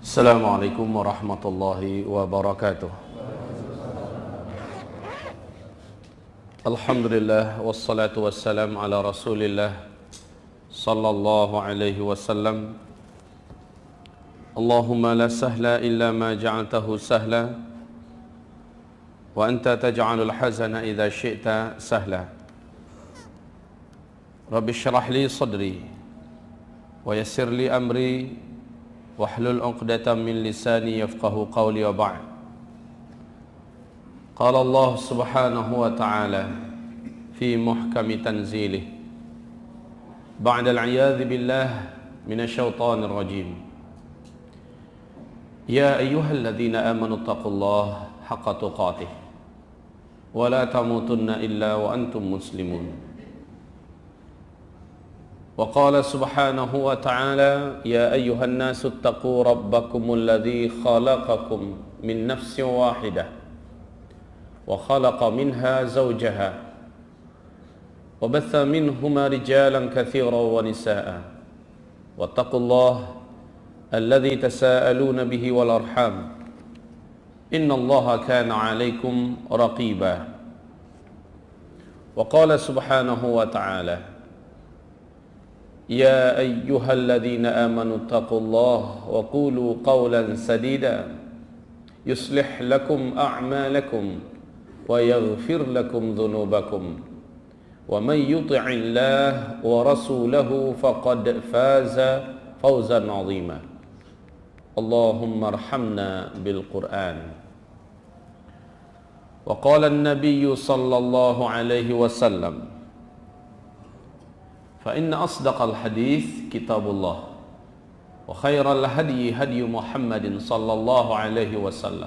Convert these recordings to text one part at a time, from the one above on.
Assalamualaikum warahmatullahi wabarakatuh. Alhamdulillah wassalatu wassalam ala Rasulillah sallallahu alaihi wasallam. Allahumma la sahla illa ma ja'altahu sahla wa anta taj'alul hazana idza syi'ta sahla. Rabbi shrah li sadri wa yassir li amri wahlul 'uqdatam min lisani yafqahu qawli wa ba'd. Qala Allah subhanahu wa ta'ala fi muhkami tanzilih ba'da al-'iyadhi billah minasy syaithanir rajim. Ya ayyuhalladzina amanu taqullaha haqqa tuqatih wa la tamutunna illa wa antum muslimun. وقال سبحانه وتعالى يا أيها الناس اتقوا ربكم الذي خلقكم من نفس واحدة وخلق منها زوجها وبث منهما رجالا كثيرا ونساء واتقوا الله الذي تساءلون به والأرحام إن الله كان عليكم رقيبا. وقال سبحانه وتعالى يا أيها الذين آمنوا اتقوا الله وقولوا قولا سديدا يصلح لكم أعمالكم ويغفر لكم ذنوبكم ومن يطع الله ورسوله فقد فاز فوزا عظيما. اللهم ارحمنا بالقرآن. وقال النبي صلى الله عليه وسلم فإن أصدق الحديث كتاب الله وخير الهدي هدي محمد صلى الله عليه وسلم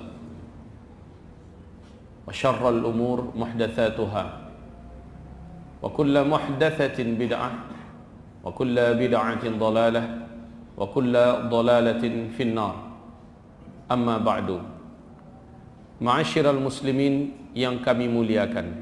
وشر الأمور محدثاتها وكل محدثة بدعة وكل بدعة ضلالة وكل ضلالة في النار. أما بعد. Ma'asyiral muslimin yang kami muliakan,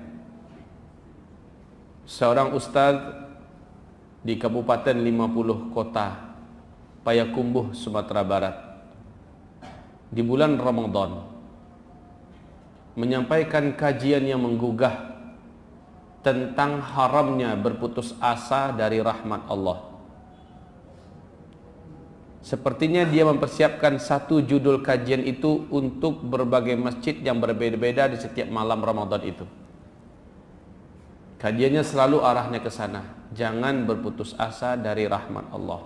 seorang ustaz di Kabupaten 50 Kota Payakumbuh, Sumatera Barat, di bulan Ramadan menyampaikan kajian yang menggugah tentang haramnya berputus asa dari rahmat Allah. Sepertinya dia mempersiapkan satu judul kajian itu untuk berbagai masjid yang berbeda-beda di setiap malam Ramadan itu. Kajiannya selalu arahnya ke sana, jangan berputus asa dari rahmat Allah.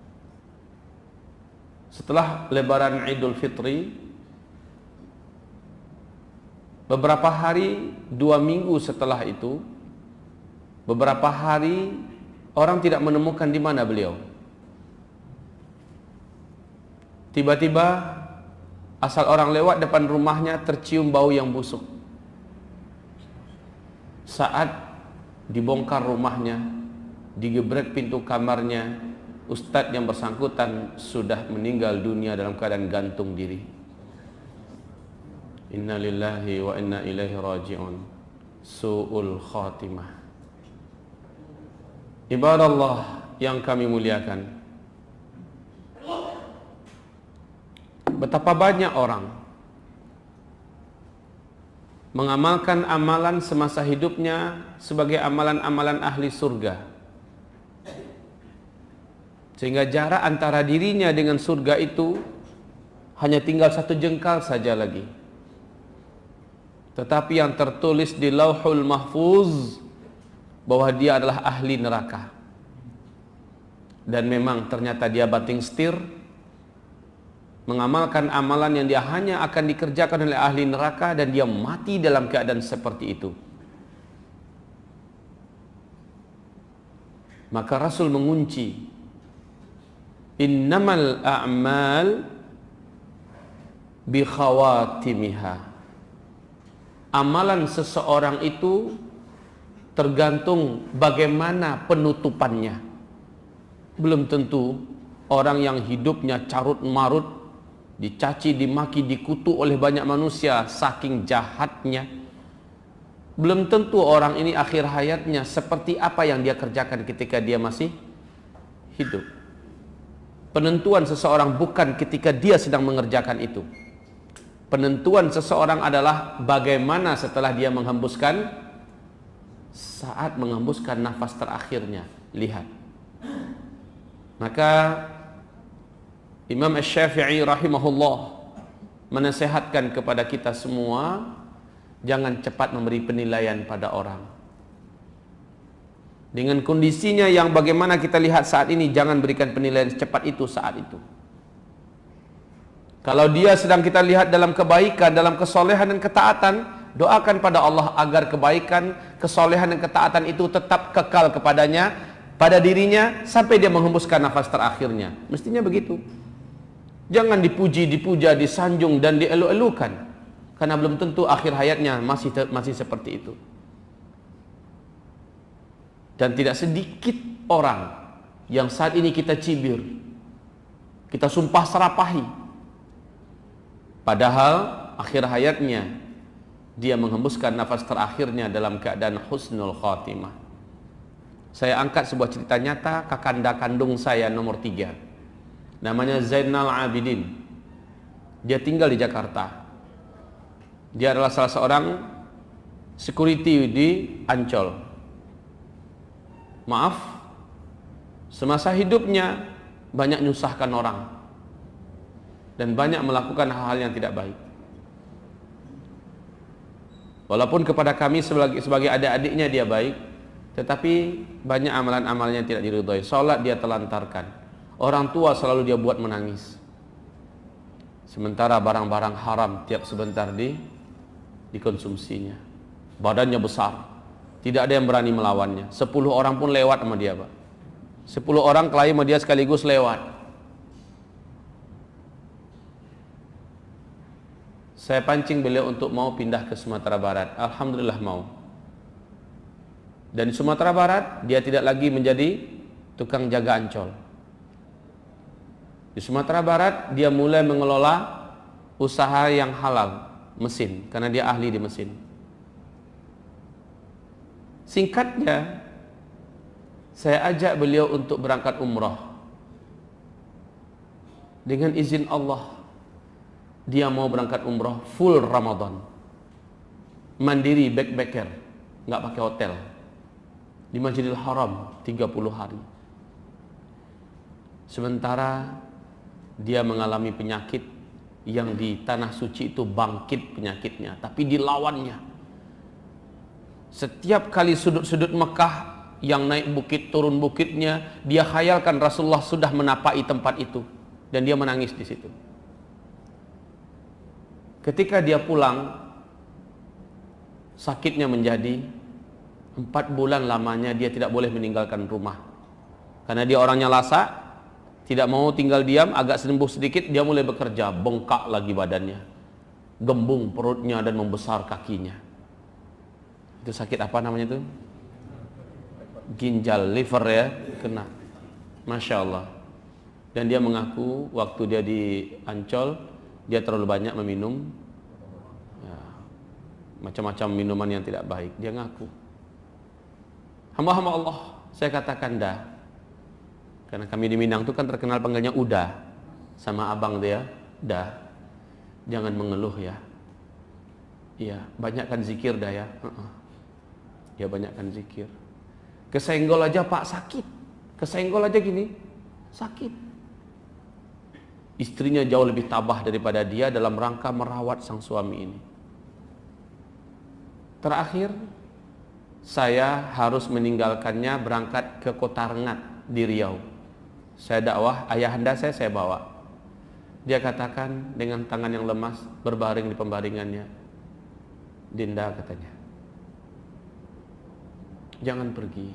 Setelah lebaran Idul Fitri, beberapa hari, 2 minggu setelah itu, beberapa hari orang tidak menemukan di mana beliau. Tiba-tiba asal orang lewat depan rumahnya tercium bau yang busuk. Saat dibongkar rumahnya, digebrek pintu kamarnya, ustadz yang bersangkutan sudah meninggal dunia dalam keadaan gantung diri. Inna lillahi wa inna ilaihi raji'un. Su'ul khatimah. Ibadallah yang kami muliakan, betapa banyak orang mengamalkan amalan semasa hidupnya sebagai amalan-amalan ahli surga, sehingga jarak antara dirinya dengan surga itu hanya tinggal 1 jengkal saja lagi. Tetapi yang tertulis di Lauhul Mahfuz bahwa dia adalah ahli neraka, dan memang ternyata dia banting setir mengamalkan amalan yang dia hanya akan dikerjakan oleh ahli neraka, dan dia mati dalam keadaan seperti itu. Maka Rasul mengunci, innamal a'mal bi khawatimiha. Amalan seseorang itu tergantung bagaimana penutupannya. Belum tentu orang yang hidupnya carut marut, dicaci, dimaki, dikutuk oleh banyak manusia saking jahatnya, belum tentu orang ini akhir hayatnya seperti apa yang dia kerjakan ketika dia masih hidup. Penentuan seseorang bukan ketika dia sedang mengerjakan itu. Penentuan seseorang adalah bagaimana setelah dia menghembuskan, saat menghembuskan nafas terakhirnya. Lihat. Maka Imam Asy-Syafi'i rahimahullah menasehatkan kepada kita semua, jangan cepat memberi penilaian pada orang. Dengan kondisinya yang bagaimana kita lihat saat ini, jangan berikan penilaian secepat itu saat itu. Kalau dia sedang kita lihat dalam kebaikan, dalam kesolehan dan ketaatan, doakan pada Allah agar kebaikan, kesolehan dan ketaatan itu tetap kekal kepadanya, pada dirinya, sampai dia menghembuskan nafas terakhirnya. Mestinya begitu. Jangan dipuji, dipuja, disanjung dan dielu-elukan, karena belum tentu akhir hayatnya masih seperti itu. Dan tidak sedikit orang yang saat ini kita cibir, kita sumpah serapahi, padahal akhir hayatnya dia menghembuskan nafas terakhirnya dalam keadaan husnul khatimah. Saya angkat sebuah cerita nyata kakanda kandung saya nomor 3, namanya Zainal Abidin. Dia tinggal di Jakarta. Dia adalah salah seorang security di Ancol. Maaf, semasa hidupnya banyak nyusahkan orang dan banyak melakukan hal-hal yang tidak baik. Walaupun kepada kami sebagai adik-adiknya dia baik, tetapi banyak amalan-amalnya yang tidak diridhoi. Salat dia telantarkan, orang tua selalu dia buat menangis. Sementara barang-barang haram tiap sebentar dikonsumsinya. Badannya besar, tidak ada yang berani melawannya. 10 orang pun lewat sama dia, Pak. 10 orang kelahi sama dia sekaligus lewat. Saya pancing beliau untuk mau pindah ke Sumatera Barat. Alhamdulillah mau. Dan di Sumatera Barat dia tidak lagi menjadi tukang jaga Ancol. Di Sumatera Barat dia mulai mengelola usaha yang halal, mesin, karena dia ahli di mesin. Singkatnya, saya ajak beliau untuk berangkat umrah. Dengan izin Allah, dia mau berangkat umrah full Ramadan, mandiri, backpacker, nggak pakai hotel, di Masjidil Haram 30 hari. Sementara dia mengalami penyakit yang di tanah suci itu bangkit penyakitnya, tapi dilawannya. Setiap kali sudut-sudut Mekah yang naik bukit, turun bukitnya, dia khayalkan Rasulullah sudah menapai tempat itu, dan dia menangis di situ. Ketika dia pulang, sakitnya menjadi 4 bulan lamanya dia tidak boleh meninggalkan rumah, karena dia orangnya lasak, tidak mau tinggal diam. Agak sembuh sedikit dia mulai bekerja, bengkak lagi badannya, gembung perutnya dan membesar kakinya. Itu sakit apa namanya itu? Ginjal, liver ya, kena. Masya Allah. Dan dia mengaku waktu dia di Ancol, dia terlalu banyak meminum ya, macam-macam minuman yang tidak baik. Dia ngaku. Hamba-hamba Allah, saya katakan dah. Karena kami di Minang itu kan terkenal panggilnya udah. Sama abang dia, dah. Jangan mengeluh ya. Iya, banyakkan zikir dah ya. Ya banyakkan zikir. Kesenggol aja Pak sakit. Kesenggol aja gini sakit. Istrinya jauh lebih tabah daripada dia dalam rangka merawat sang suami ini. Terakhir saya harus meninggalkannya berangkat ke Kota Rengat di Riau. Saya dakwah, ayahanda saya bawa. Dia katakan dengan tangan yang lemas berbaring di pembaringannya, Dinda katanya, jangan pergi.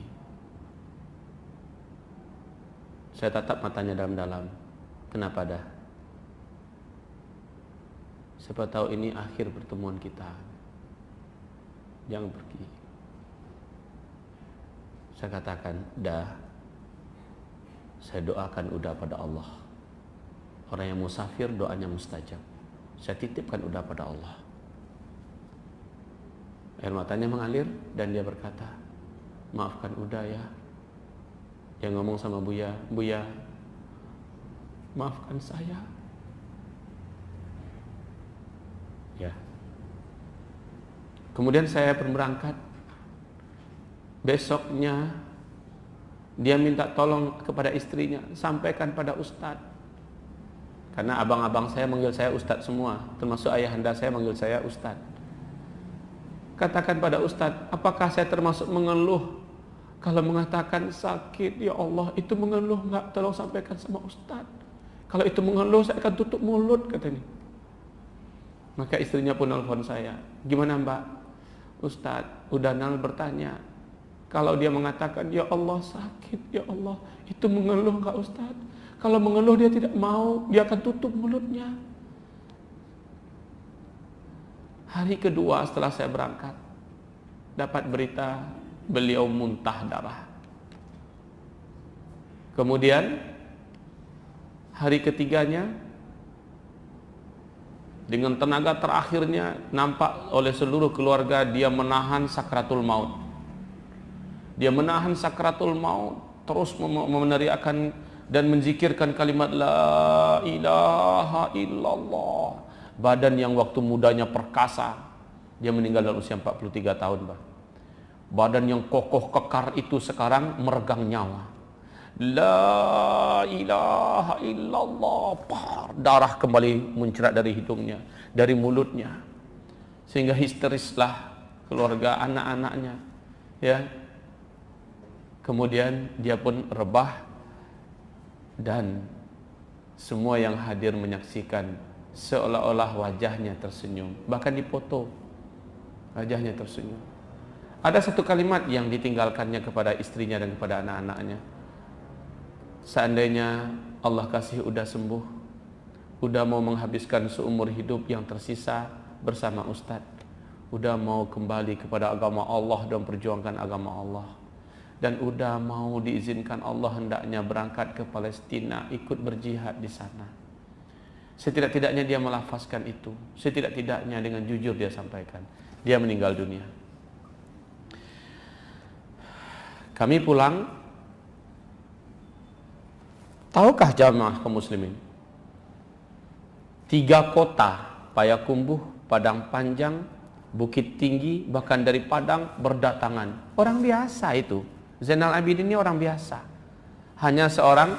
Saya tatap matanya dalam-dalam. Kenapa dah? Siapa tahu ini akhir pertemuan kita. Jangan pergi. Saya katakan, dah. Saya doakan udah pada Allah. Orang yang musafir doanya mustajab. Saya titipkan udah pada Allah. Air matanya mengalir dan dia berkata, maafkan udah ya. Dia ngomong sama Buya, Buya, maafkan saya. Ya. Kemudian saya berangkat. Besoknya dia minta tolong kepada istrinya, sampaikan pada Ustadz. Karena abang-abang saya manggil saya Ustadz semua, termasuk ayahanda saya manggil saya Ustadz. Katakan pada Ustadz, apakah saya termasuk mengeluh? Kalau mengatakan sakit, ya Allah, itu mengeluh enggak? Tolong sampaikan sama Ustadz. Kalau itu mengeluh, saya akan tutup mulut, katanya. Maka istrinya pun nelfon saya. Gimana Mbak? Ustadz, udah Nal bertanya. Kalau dia mengatakan, ya Allah sakit, ya Allah, itu mengeluh enggak Ustadz? Kalau mengeluh dia tidak mau, dia akan tutup mulutnya. Hari kedua setelah saya berangkat, dapat berita beliau muntah darah. Kemudian hari ketiganya, dengan tenaga terakhirnya, nampak oleh seluruh keluarga dia menahan sakratul maut. Dia menahan sakratul maut, terus meneriakkan dan menzikirkan kalimat la ilaha illallah. Badan yang waktu mudanya perkasa, dia meninggal dalam usia 43 tahun, Pak. Badan yang kokoh kekar itu sekarang meregang nyawa. La ilaha illallah. Darah kembali mencerat dari hidungnya, dari mulutnya, sehingga histerislah keluarga, anak-anaknya, ya. Kemudian dia pun rebah, dan semua yang hadir menyaksikan seolah-olah wajahnya tersenyum, bahkan dipoto wajahnya tersenyum. Ada satu kalimat yang ditinggalkannya kepada istrinya dan kepada anak-anaknya. Seandainya Allah kasih udah sembuh, udah mau menghabiskan seumur hidup yang tersisa bersama Ustadz, udah mau kembali kepada agama Allah dan perjuangkan agama Allah, dan udah mau diizinkan Allah hendaknya berangkat ke Palestina, ikut berjihad di sana. Setidak-tidaknya dia melafazkan itu, setidak-tidaknya dengan jujur dia sampaikan. Dia meninggal dunia. Kami pulang. Tahukah jamaah kaum muslimin, 3 kota, Payakumbuh, Padang Panjang, Bukit Tinggi, bahkan dari Padang berdatangan. Orang biasa itu. Zainal Abidin ini orang biasa. Hanya seorang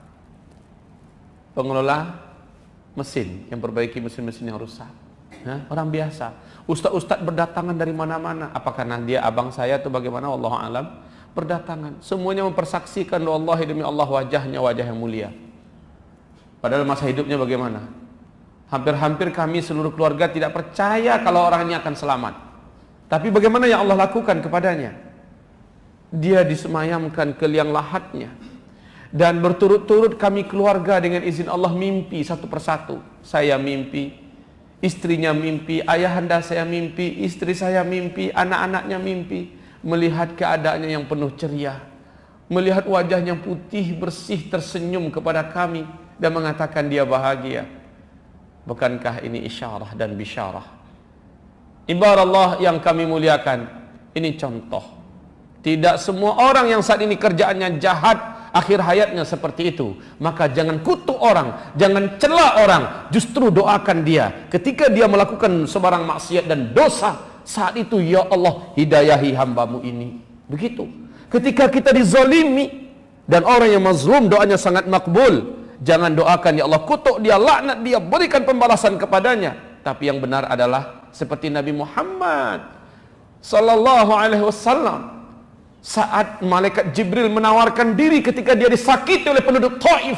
pengelola mesin yang perbaiki mesin-mesin yang rusak. Nah, orang biasa. Ustaz-ustaz berdatangan dari mana-mana. Apakah dia abang saya atau bagaimana? Wallahu alam. Berdatangan. Semuanya mempersaksikan, wallahi demi Allah, wajahnya wajah yang mulia. Padahal masa hidupnya bagaimana? Hampir-hampir kami seluruh keluarga tidak percaya kalau orang ini akan selamat. Tapi bagaimana yang Allah lakukan kepadanya? Dia disemayamkan ke liang lahatnya, dan berturut-turut kami keluarga dengan izin Allah mimpi satu persatu. Saya mimpi, istrinya mimpi, ayahanda saya mimpi, istri saya mimpi, anak-anaknya mimpi, melihat keadaannya yang penuh ceria, melihat wajahnya putih bersih tersenyum kepada kami dan mengatakan dia bahagia. Bukankah ini isyarah dan bisyarah? Ibarat Allah yang kami muliakan, ini contoh. Tidak semua orang yang saat ini kerjaannya jahat, akhir hayatnya seperti itu. Maka jangan kutuk orang, jangan cela orang, justru doakan dia. Ketika dia melakukan sebarang maksiat dan dosa, saat itu ya Allah, hidayahi hambamu ini. Begitu. Ketika kita dizalimi dan orang yang mazlum doanya sangat makbul, jangan doakan ya Allah, kutuk dia, laknat dia, berikan pembalasan kepadanya. Tapi yang benar adalah seperti Nabi Muhammad sallallahu alaihi wasallam, saat malaikat Jibril menawarkan diri ketika dia disakiti oleh penduduk Taif.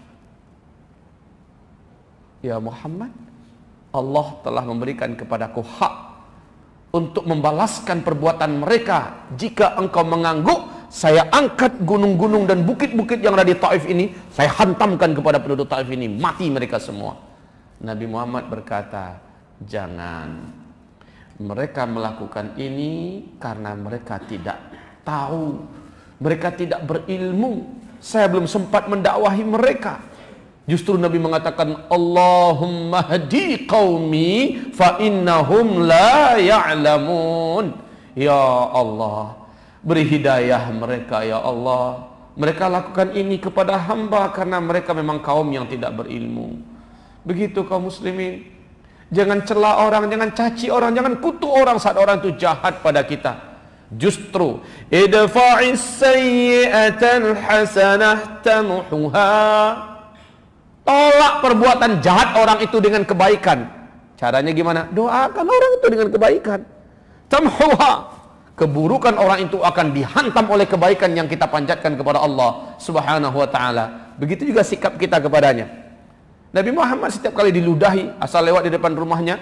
Ya Muhammad, Allah telah memberikan kepadaku hak untuk membalaskan perbuatan mereka. Jika engkau mengangguk, saya angkat gunung-gunung dan bukit-bukit yang ada di Taif ini, saya hantamkan kepada penduduk Taif ini, mati mereka semua. Nabi Muhammad berkata, jangan. Mereka melakukan ini karena mereka tidak tahu, mereka tidak berilmu. Saya belum sempat mendakwahi mereka. Justru Nabi mengatakan, Allahumma hadi qaumi fa innahum la ya'lamun. Ya Allah, beri hidayah mereka ya Allah, Mereka lakukan ini kepada hamba karena mereka memang kaum yang tidak berilmu. Begitu kaum muslimin. Jangan cela orang, jangan caci orang, jangan kutuk orang saat orang itu jahat pada kita. Justru idfa'is sayyi'atal hasanah tamhuha. Tolak perbuatan jahat orang itu dengan kebaikan. Caranya gimana? Doakan orang itu dengan kebaikan. Tamhuha. Keburukan orang itu akan dihantam oleh kebaikan yang kita panjatkan kepada Allah Subhanahu wa ta'ala. Begitu juga sikap kita kepadanya. Nabi Muhammad setiap kali diludahi, asal lewat di depan rumahnya,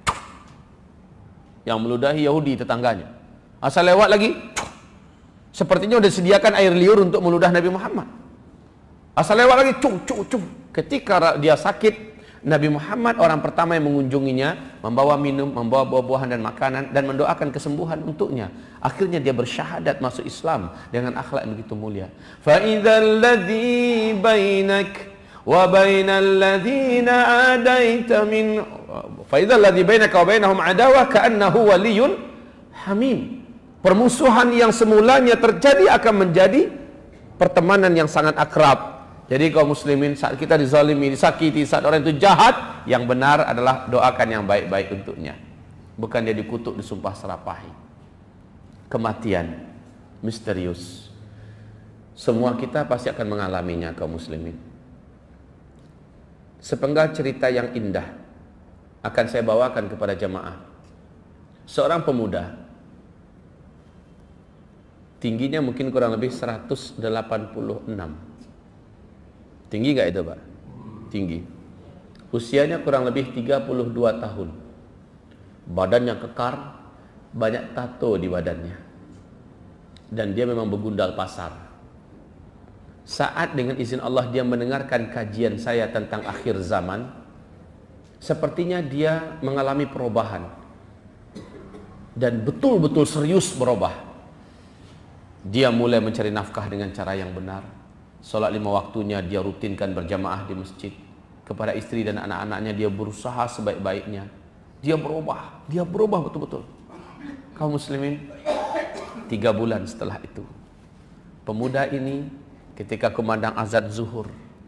yang meludahi Yahudi tetangganya. Asal lewat lagi, sepertinya sudah disediakan air liur untuk meludah Nabi Muhammad. Asal lewat lagi, ketika dia sakit, Nabi Muhammad orang pertama yang mengunjunginya, membawa minum, membawa buah-buahan dan makanan, dan mendoakan kesembuhan untuknya. Akhirnya dia bersyahadat masuk Islam dengan akhlak yang begitu mulia. فَإِذَا الَّذِي بَيْنَكَ وَبَيْنَ الَّذِينَ عَادَيْتَ مِنْ فَإِذَا الَّذِي بَيْنَكَ وَبَيْنَهُمْ عَدَاوَةٌ كَأَنَّهُ وَلِيٌّ حَمِيمٌ. Permusuhan yang semulanya terjadi akan menjadi pertemanan yang sangat akrab. Jadi kaum muslimin, saat kita dizalimi, disakiti, saat orang itu jahat, yang benar adalah doakan yang baik-baik untuknya. Bukan dia dikutuk, disumpah serapahi. Kematian misterius. Semua kita pasti akan mengalaminya kaum muslimin. Sepenggal cerita yang indah akan saya bawakan kepada jamaah. Seorang pemuda, tingginya mungkin kurang lebih 186. Tinggi nggak itu Pak? Tinggi. Usianya kurang lebih 32 tahun. Badannya kekar, banyak tato di badannya. Dan dia memang begundal pasar. Saat dengan izin Allah dia mendengarkan kajian saya tentang akhir zaman, sepertinya dia mengalami perubahan. Dan betul-betul serius berubah. Dia mulai mencari nafkah dengan cara yang benar. Salat 5 waktunya dia rutinkan berjamaah di masjid. Kepada istri dan anak-anaknya dia berusaha sebaik-baiknya. Dia berubah betul-betul. Kaum muslimin, 3 bulan setelah itu, pemuda ini ketika kumandang azan zuhur,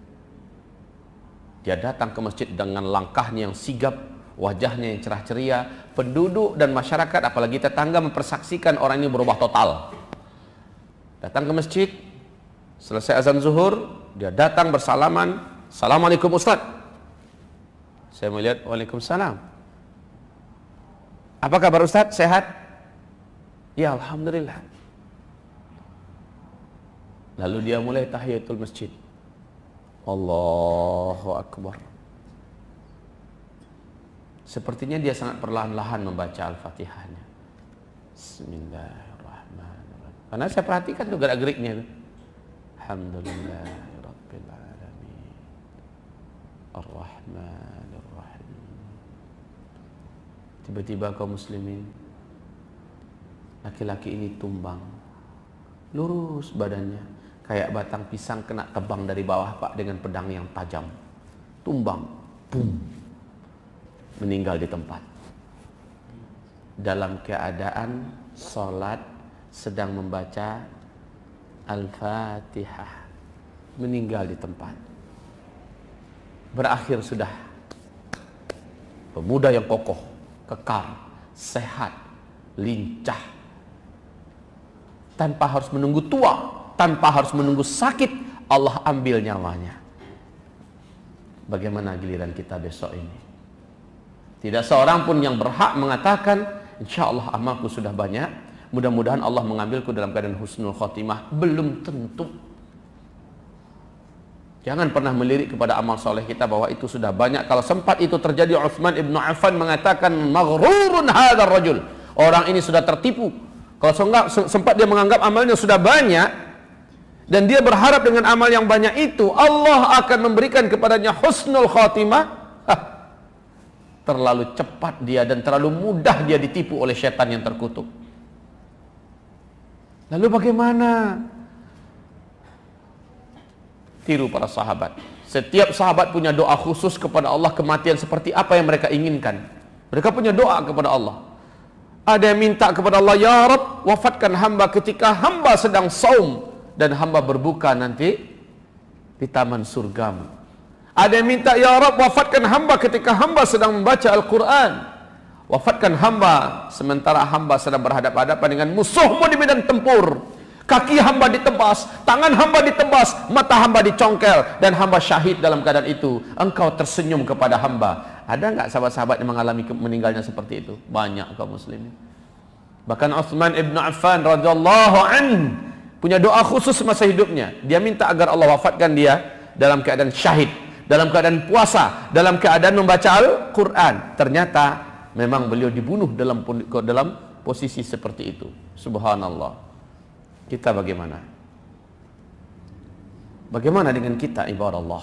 dia datang ke masjid dengan langkahnya yang sigap, wajahnya yang cerah ceria. Penduduk dan masyarakat apalagi tetangga mempersaksikan orang ini berubah total. Datang ke masjid, selesai azan zuhur, dia datang bersalaman. Assalamualaikum Ustaz. Saya melihat, waalaikumsalam. Apa kabar Ustaz? Sehat? Ya, alhamdulillah. Lalu dia mulai tahiyatul masjid. Allahu Akbar. Sepertinya dia sangat perlahan-lahan membaca Al-Fatihahnya. Bismillahirrahmanirrahim. Karena saya perhatikan tuh gerak-geriknya. Alhamdulillahirabbil alamin. Ar-Rahmanir-Rahim. Tiba-tiba kaum muslimin, laki-laki ini tumbang. Lurus badannya, kayak batang pisang kena tebang dari bawah Pak dengan pedang yang tajam. Tumbang, boom. Meninggal di tempat. Dalam keadaan salat sedang membaca Al-Fatihah, meninggal di tempat. Berakhir sudah. Pemuda yang kokoh, kekar, sehat, lincah, tanpa harus menunggu tua, tanpa harus menunggu sakit, Allah ambil nyawanya. Bagaimana giliran kita besok ini? Tidak seorang pun yang berhak mengatakan, insya Allah amalku sudah banyak, mudah-mudahan Allah mengambilku dalam keadaan husnul khotimah. Belum tentu. Jangan pernah melirik kepada amal soleh kita bahwa itu sudah banyak. Kalau sempat itu terjadi, Utsman ibnu Affan mengatakan, maghrurun hadzal rajul. Orang ini sudah tertipu. Kalau sempat dia menganggap amalnya sudah banyak, dan dia berharap dengan amal yang banyak itu Allah akan memberikan kepadanya husnul khotimah, terlalu cepat dia dan terlalu mudah dia ditipu oleh setan yang terkutuk. Lalu bagaimana? Tiru para sahabat. Setiap sahabat punya doa khusus kepada Allah, kematian seperti apa yang mereka inginkan. Mereka punya doa kepada Allah. Ada yang minta kepada Allah, ya Rabb, wafatkan hamba ketika hamba sedang saum dan hamba berbuka nanti di taman surgamu. Ada yang minta, ya Rabb, wafatkan hamba ketika hamba sedang membaca Al-Quran. Wafatkan hamba sementara hamba sedang berhadapan-hadapan dengan musuhmu di medan tempur. Kaki hamba ditebas, tangan hamba ditebas, mata hamba dicongkel, dan hamba syahid dalam keadaan itu. Engkau tersenyum kepada hamba. Ada nggak sahabat-sahabat yang mengalami meninggalnya seperti itu? Banyak kaum muslimin. Bahkan Utsman ibn Affan radhiyallahu anhu punya doa khusus masa hidupnya. Dia minta agar Allah wafatkan dia dalam keadaan syahid, dalam keadaan puasa, dalam keadaan membaca Al-Quran. Ternyata memang beliau dibunuh dalam posisi seperti itu. Subhanallah. Kita bagaimana? Bagaimana dengan kita, ibadah Allah?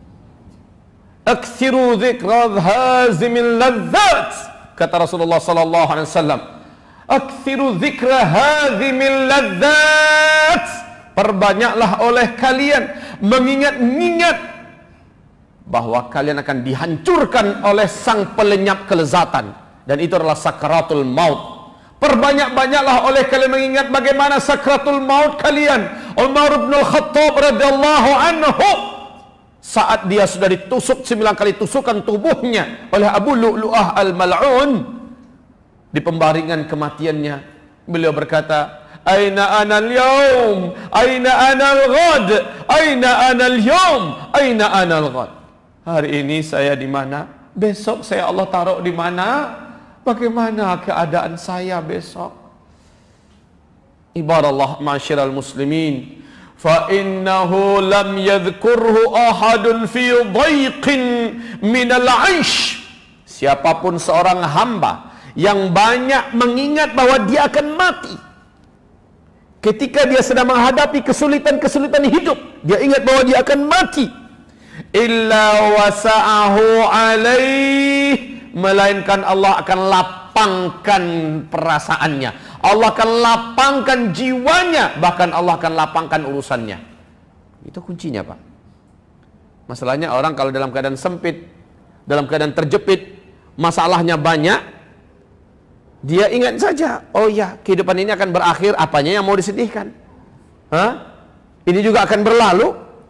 Aktsiru dzikra hazimil ladzat, kata Rasulullah sallallahu alaihi wasallam. Aktsiru dzikra hazimil ladzat, perbanyaklah oleh kalian mengingat-ingat bahwa kalian akan dihancurkan oleh sang pelenyap kelezatan, dan itu adalah sakaratul maut. Perbanyak-banyaklah oleh kalian mengingat bagaimana sakratul maut kalian. Umar bin Al-Khattab radhiyallahu anhu, saat dia sudah ditusuk 9 kali tusukan tubuhnya oleh Abu Lu'lu'ah al-Mal'un, di pembaringan kematiannya beliau berkata, Aina ana al-yawm, aina ana al-ghad, aina ana al-yawm, aina ana al-ghad. Hari ini saya di mana? Besok saya Allah taruh di mana? Bagaimana keadaan saya besok? Ibadallah ma'asyiral muslimin, fa innahu lam yadhkurhu ahadun fi dhaiqin minal 'aish. Siapapun seorang hamba yang banyak mengingat bahwa dia akan mati, ketika dia sedang menghadapi kesulitan-kesulitan hidup, dia ingat bahwa dia akan mati, illa wasa'ahu alaih, melainkan Allah akan lapangkan perasaannya, Allah akan lapangkan jiwanya, bahkan Allah akan lapangkan urusannya. Itu kuncinya, Pak. Masalahnya orang kalau dalam keadaan sempit, dalam keadaan terjepit, masalahnya banyak, dia ingat saja, oh ya, kehidupan ini akan berakhir, apanya yang mau disedihkan? Ini juga akan berlalu,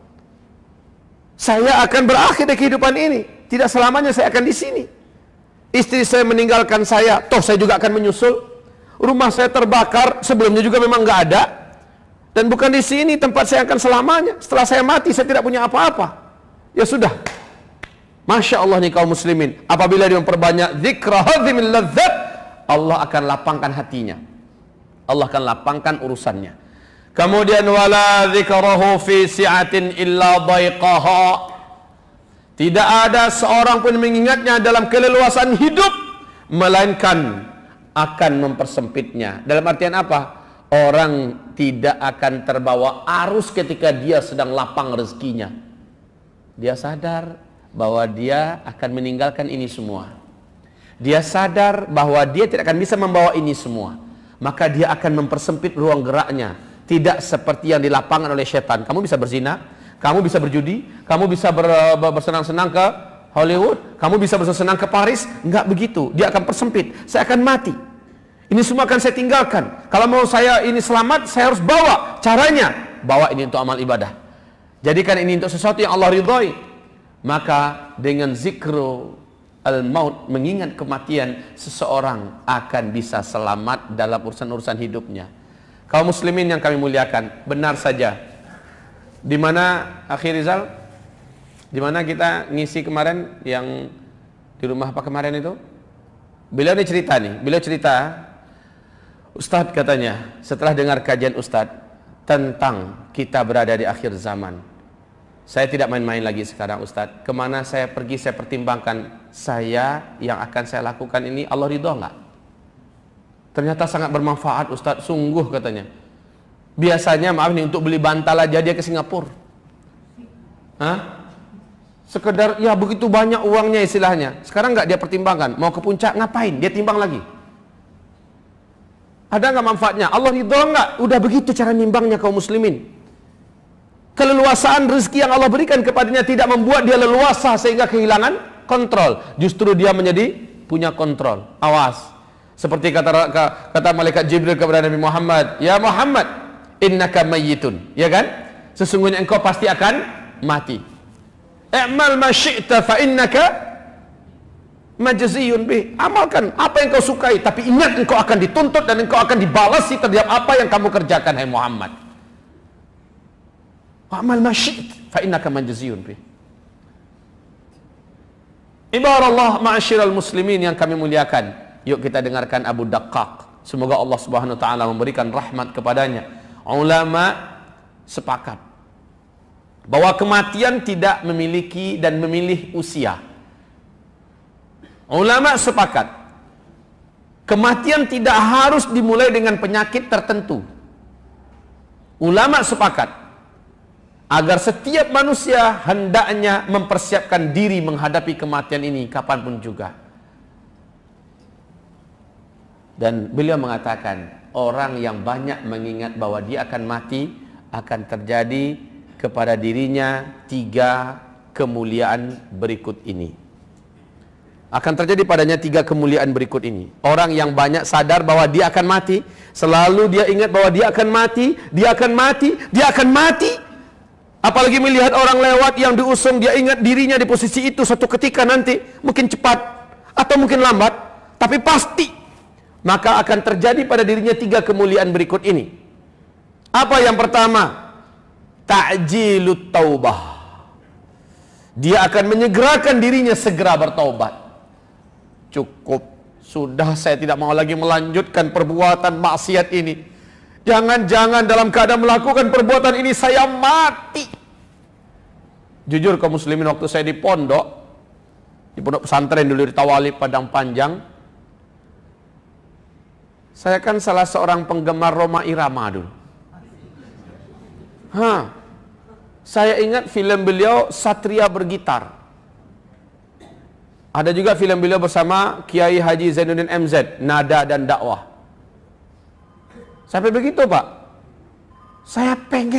saya akan berakhir di kehidupan ini, tidak selamanya saya akan di sini. Istri saya meninggalkan saya, toh saya juga akan menyusul. Rumah saya terbakar, sebelumnya juga memang nggak ada. Dan bukan di sini tempat saya akan selamanya. Setelah saya mati, saya tidak punya apa-apa. Ya sudah. Masya Allah nih kaum muslimin. Apabila dia memperbanyak dzikra hadzimil ladzat, Allah akan lapangkan hatinya. Allah akan lapangkan urusannya. Kemudian wala dzikrahu fi si'atin illa dhaiqaha. Tidak ada seorang pun mengingatnya dalam keleluasan hidup, melainkan akan mempersempitnya. Dalam artian apa? Orang tidak akan terbawa arus ketika dia sedang lapang rezekinya. Dia sadar bahwa dia akan meninggalkan ini semua. Dia sadar bahwa dia tidak akan bisa membawa ini semua. Maka dia akan mempersempit ruang geraknya. Tidak seperti yang di lapangan oleh setan. Kamu bisa berzina, kamu bisa berjudi, kamu bisa bersenang-senang ke Hollywood, kamu bisa bersenang-senang ke Paris. Enggak begitu, dia akan persempit. Saya akan mati, ini semua akan saya tinggalkan. Kalau mau saya ini selamat, saya harus bawa. Caranya, bawa ini untuk amal ibadah, jadikan ini untuk sesuatu yang Allah ridhoi. Maka dengan zikru al-maut, mengingat kematian, seseorang akan bisa selamat dalam urusan-urusan hidupnya. Kaum muslimin yang kami muliakan, benar saja. Di mana Akhir Rizal? Di mana kita ngisi kemarin yang di rumah apa kemarin itu? Beliau ini cerita nih, beliau cerita, Ustadz katanya, setelah dengar kajian Ustadz tentang kita berada di akhir zaman, saya tidak main-main lagi sekarang Ustadz. Kemana saya pergi, saya pertimbangkan, saya yang akan saya lakukan ini Allah ridho nggak? Ternyata sangat bermanfaat Ustadz, sungguh katanya. Biasanya maaf nih, untuk beli bantal aja dia ke Singapura. Sekedar ya begitu banyak uangnya istilahnya. Sekarang nggak dia pertimbangkan, mau ke puncak ngapain? Dia timbang lagi. Ada nggak manfaatnya? Allah ridho nggak? Udah begitu cara nimbangnya kaum muslimin. Keleluasaan rezeki yang Allah berikan kepadanya tidak membuat dia leluasa sehingga kehilangan kontrol. Justru dia menjadi punya kontrol. Awas. Seperti kata malaikat Jibril kepada Nabi Muhammad, ya Muhammad, innaka mayyitun, ya kan? Sesungguhnya engkau pasti akan mati. I'mal ma syi'ta fa innaka majziyun bih. Amalkan apa yang kau sukai, tapi ingat engkau akan dituntut dan engkau akan dibalasi terhadap apa yang kamu kerjakan, hai Muhammad. Amal ma syi'ta fa innaka majziyun bih. Ibarallah ma'asyiral muslimin yang kami muliakan. Yuk kita dengarkan Abu Daqqaq. Semoga Allah Subhanahu wa taala memberikan rahmat kepadanya. Ulama sepakat bahwa kematian tidak memiliki dan memilih usia. Ulama sepakat kematian tidak harus dimulai dengan penyakit tertentu. Ulama sepakat agar setiap manusia hendaknya mempersiapkan diri menghadapi kematian ini kapanpun juga. Dan beliau mengatakan, orang yang banyak mengingat bahwa dia akan mati, akan terjadi kepada dirinya 3 kemuliaan berikut ini. Akan terjadi padanya 3 kemuliaan berikut ini. Orang yang banyak sadar bahwa dia akan mati, selalu dia ingat bahwa dia akan mati, dia akan mati, dia akan mati. Apalagi melihat orang lewat yang diusung, dia ingat dirinya di posisi itu suatu ketika nanti, mungkin cepat atau mungkin lambat, tapi pasti. Maka akan terjadi pada dirinya 3 kemuliaan berikut ini. Apa yang pertama? Ta'jilut taubah. Dia akan menyegerakan dirinya segera bertaubat. Cukup, sudah, saya tidak mau lagi melanjutkan perbuatan maksiat ini. Jangan-jangan dalam keadaan melakukan perbuatan ini saya mati. Jujur kaum muslimin, waktu saya di pondok pesantren dulu di Tawali Padang Panjang, saya kan salah seorang penggemar Rhoma Irama dulu. Saya ingat film beliau Satria Bergitar. Ada juga film beliau bersama Kiai Haji Zainuddin MZ, Nada dan Dakwah. Sampai begitu Pak, saya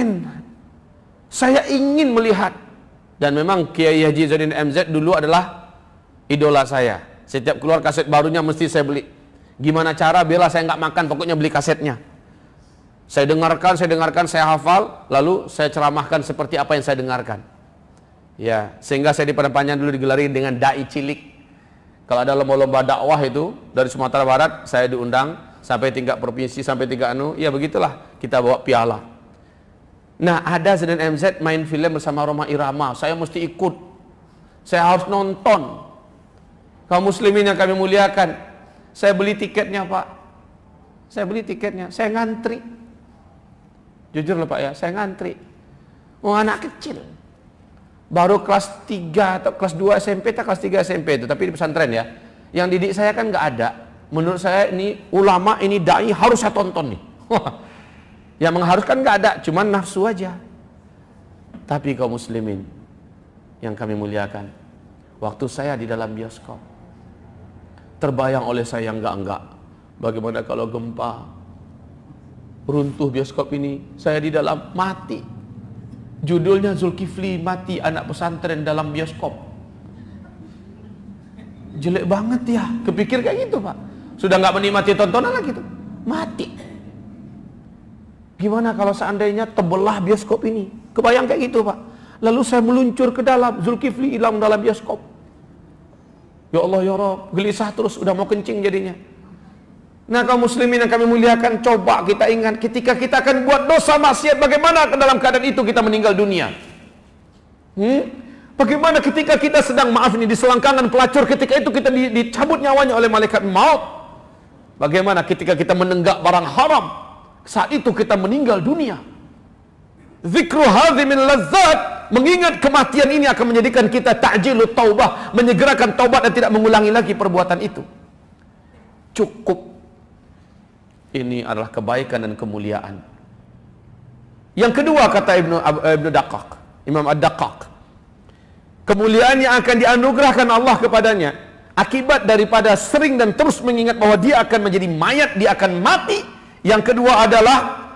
ingin melihat. Dan memang Kiai Haji Zainuddin MZ dulu adalah idola saya. Setiap keluar kaset barunya mesti saya beli. Gimana cara biarlah saya nggak makan, pokoknya beli kasetnya. Saya dengarkan, saya hafal, lalu saya ceramahkan seperti apa yang saya dengarkan. Ya, sehingga saya di Padang Panjang dulu digelari dengan dai cilik. Kalau ada lomba-lomba dakwah itu dari Sumatera Barat, saya diundang sampai tingkat provinsi, sampai tingkat ya begitulah, kita bawa piala. Nah, ada Zainuddin MZ main film bersama Rhoma Irama, saya mesti ikut, saya harus nonton. Kaum muslimin yang kami muliakan, saya beli tiketnya Pak, saya beli tiketnya, saya ngantri. Jujur loh Pak ya, saya ngantri. Anak kecil, baru kelas 3 atau kelas 2 SMP atau kelas 3 SMP itu, tapi di pesantren ya. Yang didik saya kan nggak ada. Menurut saya ini ulama, ini dai, harus saya tonton nih. Yang mengharuskan nggak ada, cuman nafsu aja. Tapi kaum muslimin yang kami muliakan, waktu saya di dalam bioskop, terbayang oleh saya enggak. Bagaimana kalau gempa, runtuh bioskop ini, saya di dalam mati. Judulnya Zulkifli mati anak pesantren dalam bioskop. Jelek banget ya, kepikir kayak gitu Pak. Sudah nggak menikmati tontonan lagi tuh, mati. Gimana kalau seandainya terbelah bioskop ini? Kebayang kayak gitu Pak. Lalu saya meluncur ke dalam, Zulkifli hilang dalam bioskop. Ya Allah ya Rabb, gelisah terus, udah mau kencing jadinya. Nah kaum muslimin yang kami muliakan, coba kita ingat ketika kita akan buat dosa maksiat, bagaimana dalam keadaan itu kita meninggal dunia. Bagaimana ketika kita sedang, maaf ini, di selangkangan pelacur, ketika itu kita dicabut nyawanya oleh malaikat maut. Bagaimana ketika kita menenggak barang haram, saat itu kita meninggal dunia. Zikru hadhi min lazzat, mengingat kematian ini akan menjadikan kita ta'jilut taubah, menyegerakan taubat dan tidak mengulangi lagi perbuatan itu. Cukup. Ini adalah kebaikan dan kemuliaan. Yang kedua kata Ibnu Daqqaq, Imam Ad-Daqqaq, kemuliaan yang akan dianugerahkan Allah kepadanya akibat daripada sering dan terus mengingat bahwa dia akan menjadi mayat, dia akan mati. Yang kedua adalah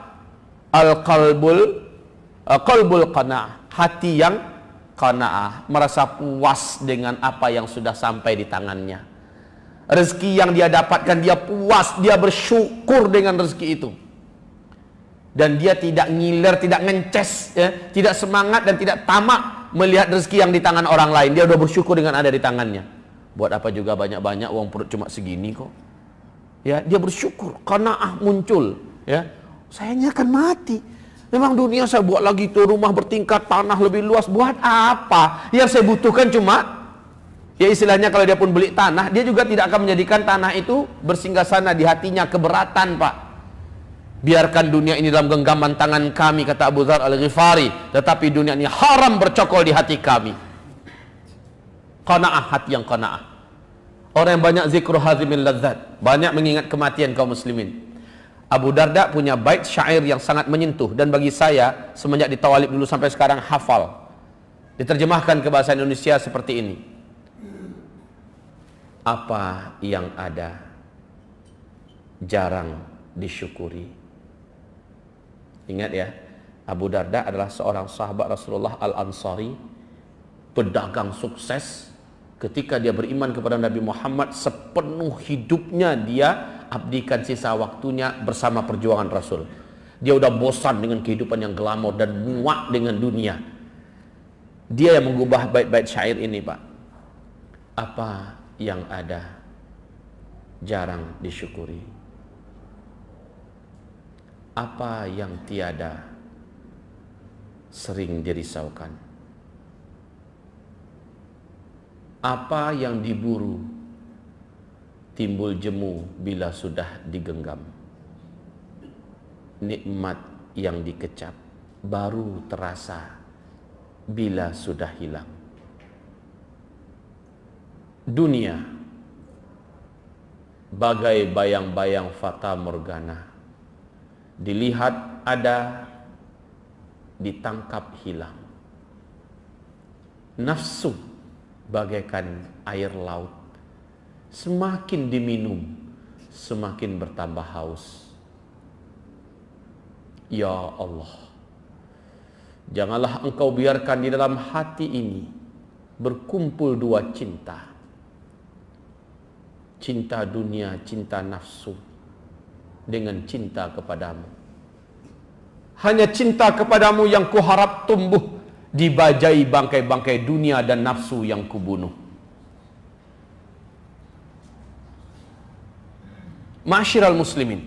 qalbul qanaah, hati yang qanaah, merasa puas dengan apa yang sudah sampai di tangannya. Rezeki yang dia dapatkan, dia puas, dia bersyukur dengan rezeki itu. Dan dia tidak ngiler, tidak ngences, ya, tidak semangat dan tidak tamak melihat rezeki yang di tangan orang lain. Dia udah bersyukur dengan ada di tangannya. Buat apa juga banyak-banyak, uang perut cuma segini kok. Ya, dia bersyukur, qanaah muncul. Ya, sayanya akan mati. Memang dunia saya buat lagi tuh rumah bertingkat, tanah lebih luas. Buat apa? Yang saya butuhkan cuma, ya istilahnya kalau dia pun beli tanah, dia juga tidak akan menjadikan tanah itu bersinggasana di hatinya, keberatan Pak. Biarkan dunia ini dalam genggaman tangan kami, kata Abu Dzar Al-Ghifari, tetapi dunia ini haram bercokol di hati kami. Qanaah, hati yang qanaah. Orang yang banyak zikru hazimil ladzat, banyak mengingat kematian kaum muslimin. Abu Darda punya bait syair yang sangat menyentuh, dan bagi saya semenjak di Tawalib dulu sampai sekarang hafal. Diterjemahkan ke bahasa Indonesia seperti ini. Apa yang ada jarang disyukuri. Ingat ya, Abu Darda adalah seorang sahabat Rasulullah Al-Ansari, pedagang sukses. Ketika dia beriman kepada Nabi Muhammad, sepenuh hidupnya dia abdikan sisa waktunya bersama perjuangan Rasul. Dia udah bosan dengan kehidupan yang glamor dan muak dengan dunia. Dia yang mengubah bait-bait syair ini, Pak. Apa yang ada jarang disyukuri. Apa yang tiada sering dirisaukan. Apa yang diburu timbul jemu bila sudah digenggam. Nikmat yang dikecap baru terasa bila sudah hilang. Dunia bagai bayang-bayang fata morgana, dilihat ada, ditangkap hilang. Nafsu bagaikan air laut, semakin diminum semakin bertambah haus. Ya Allah, janganlah Engkau biarkan di dalam hati ini berkumpul dua cinta. Cinta dunia, cinta nafsu, dengan cinta kepadamu. Hanya cinta kepadamu yang kuharap tumbuh dibajai bangkai-bangkai dunia dan nafsu yang kubunuh. Ma'asyiral muslimin,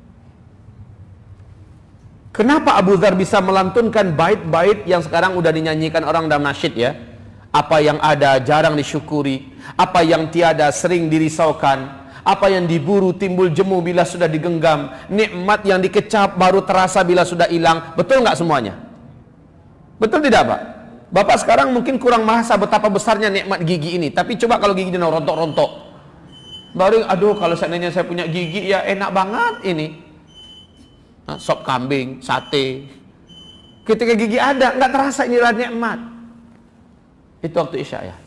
kenapa Abu Dzar bisa melantunkan bait-bait yang sekarang udah dinyanyikan orang dalam nasyid ya? Apa yang ada jarang disyukuri, apa yang tiada sering dirisaukan, apa yang diburu timbul jemu bila sudah digenggam, nikmat yang dikecap baru terasa bila sudah hilang. Betul nggak semuanya? Betul tidak Pak? Bapak sekarang mungkin kurang merasa betapa besarnya nikmat gigi ini, tapi coba kalau gigi dia rontok-rontok, baru aduh kalau seandainya saya punya gigi ya enak banget ini. Sop kambing, sate. Ketika gigi ada nggak terasa inilah nikmat. Itu waktu Isya ya.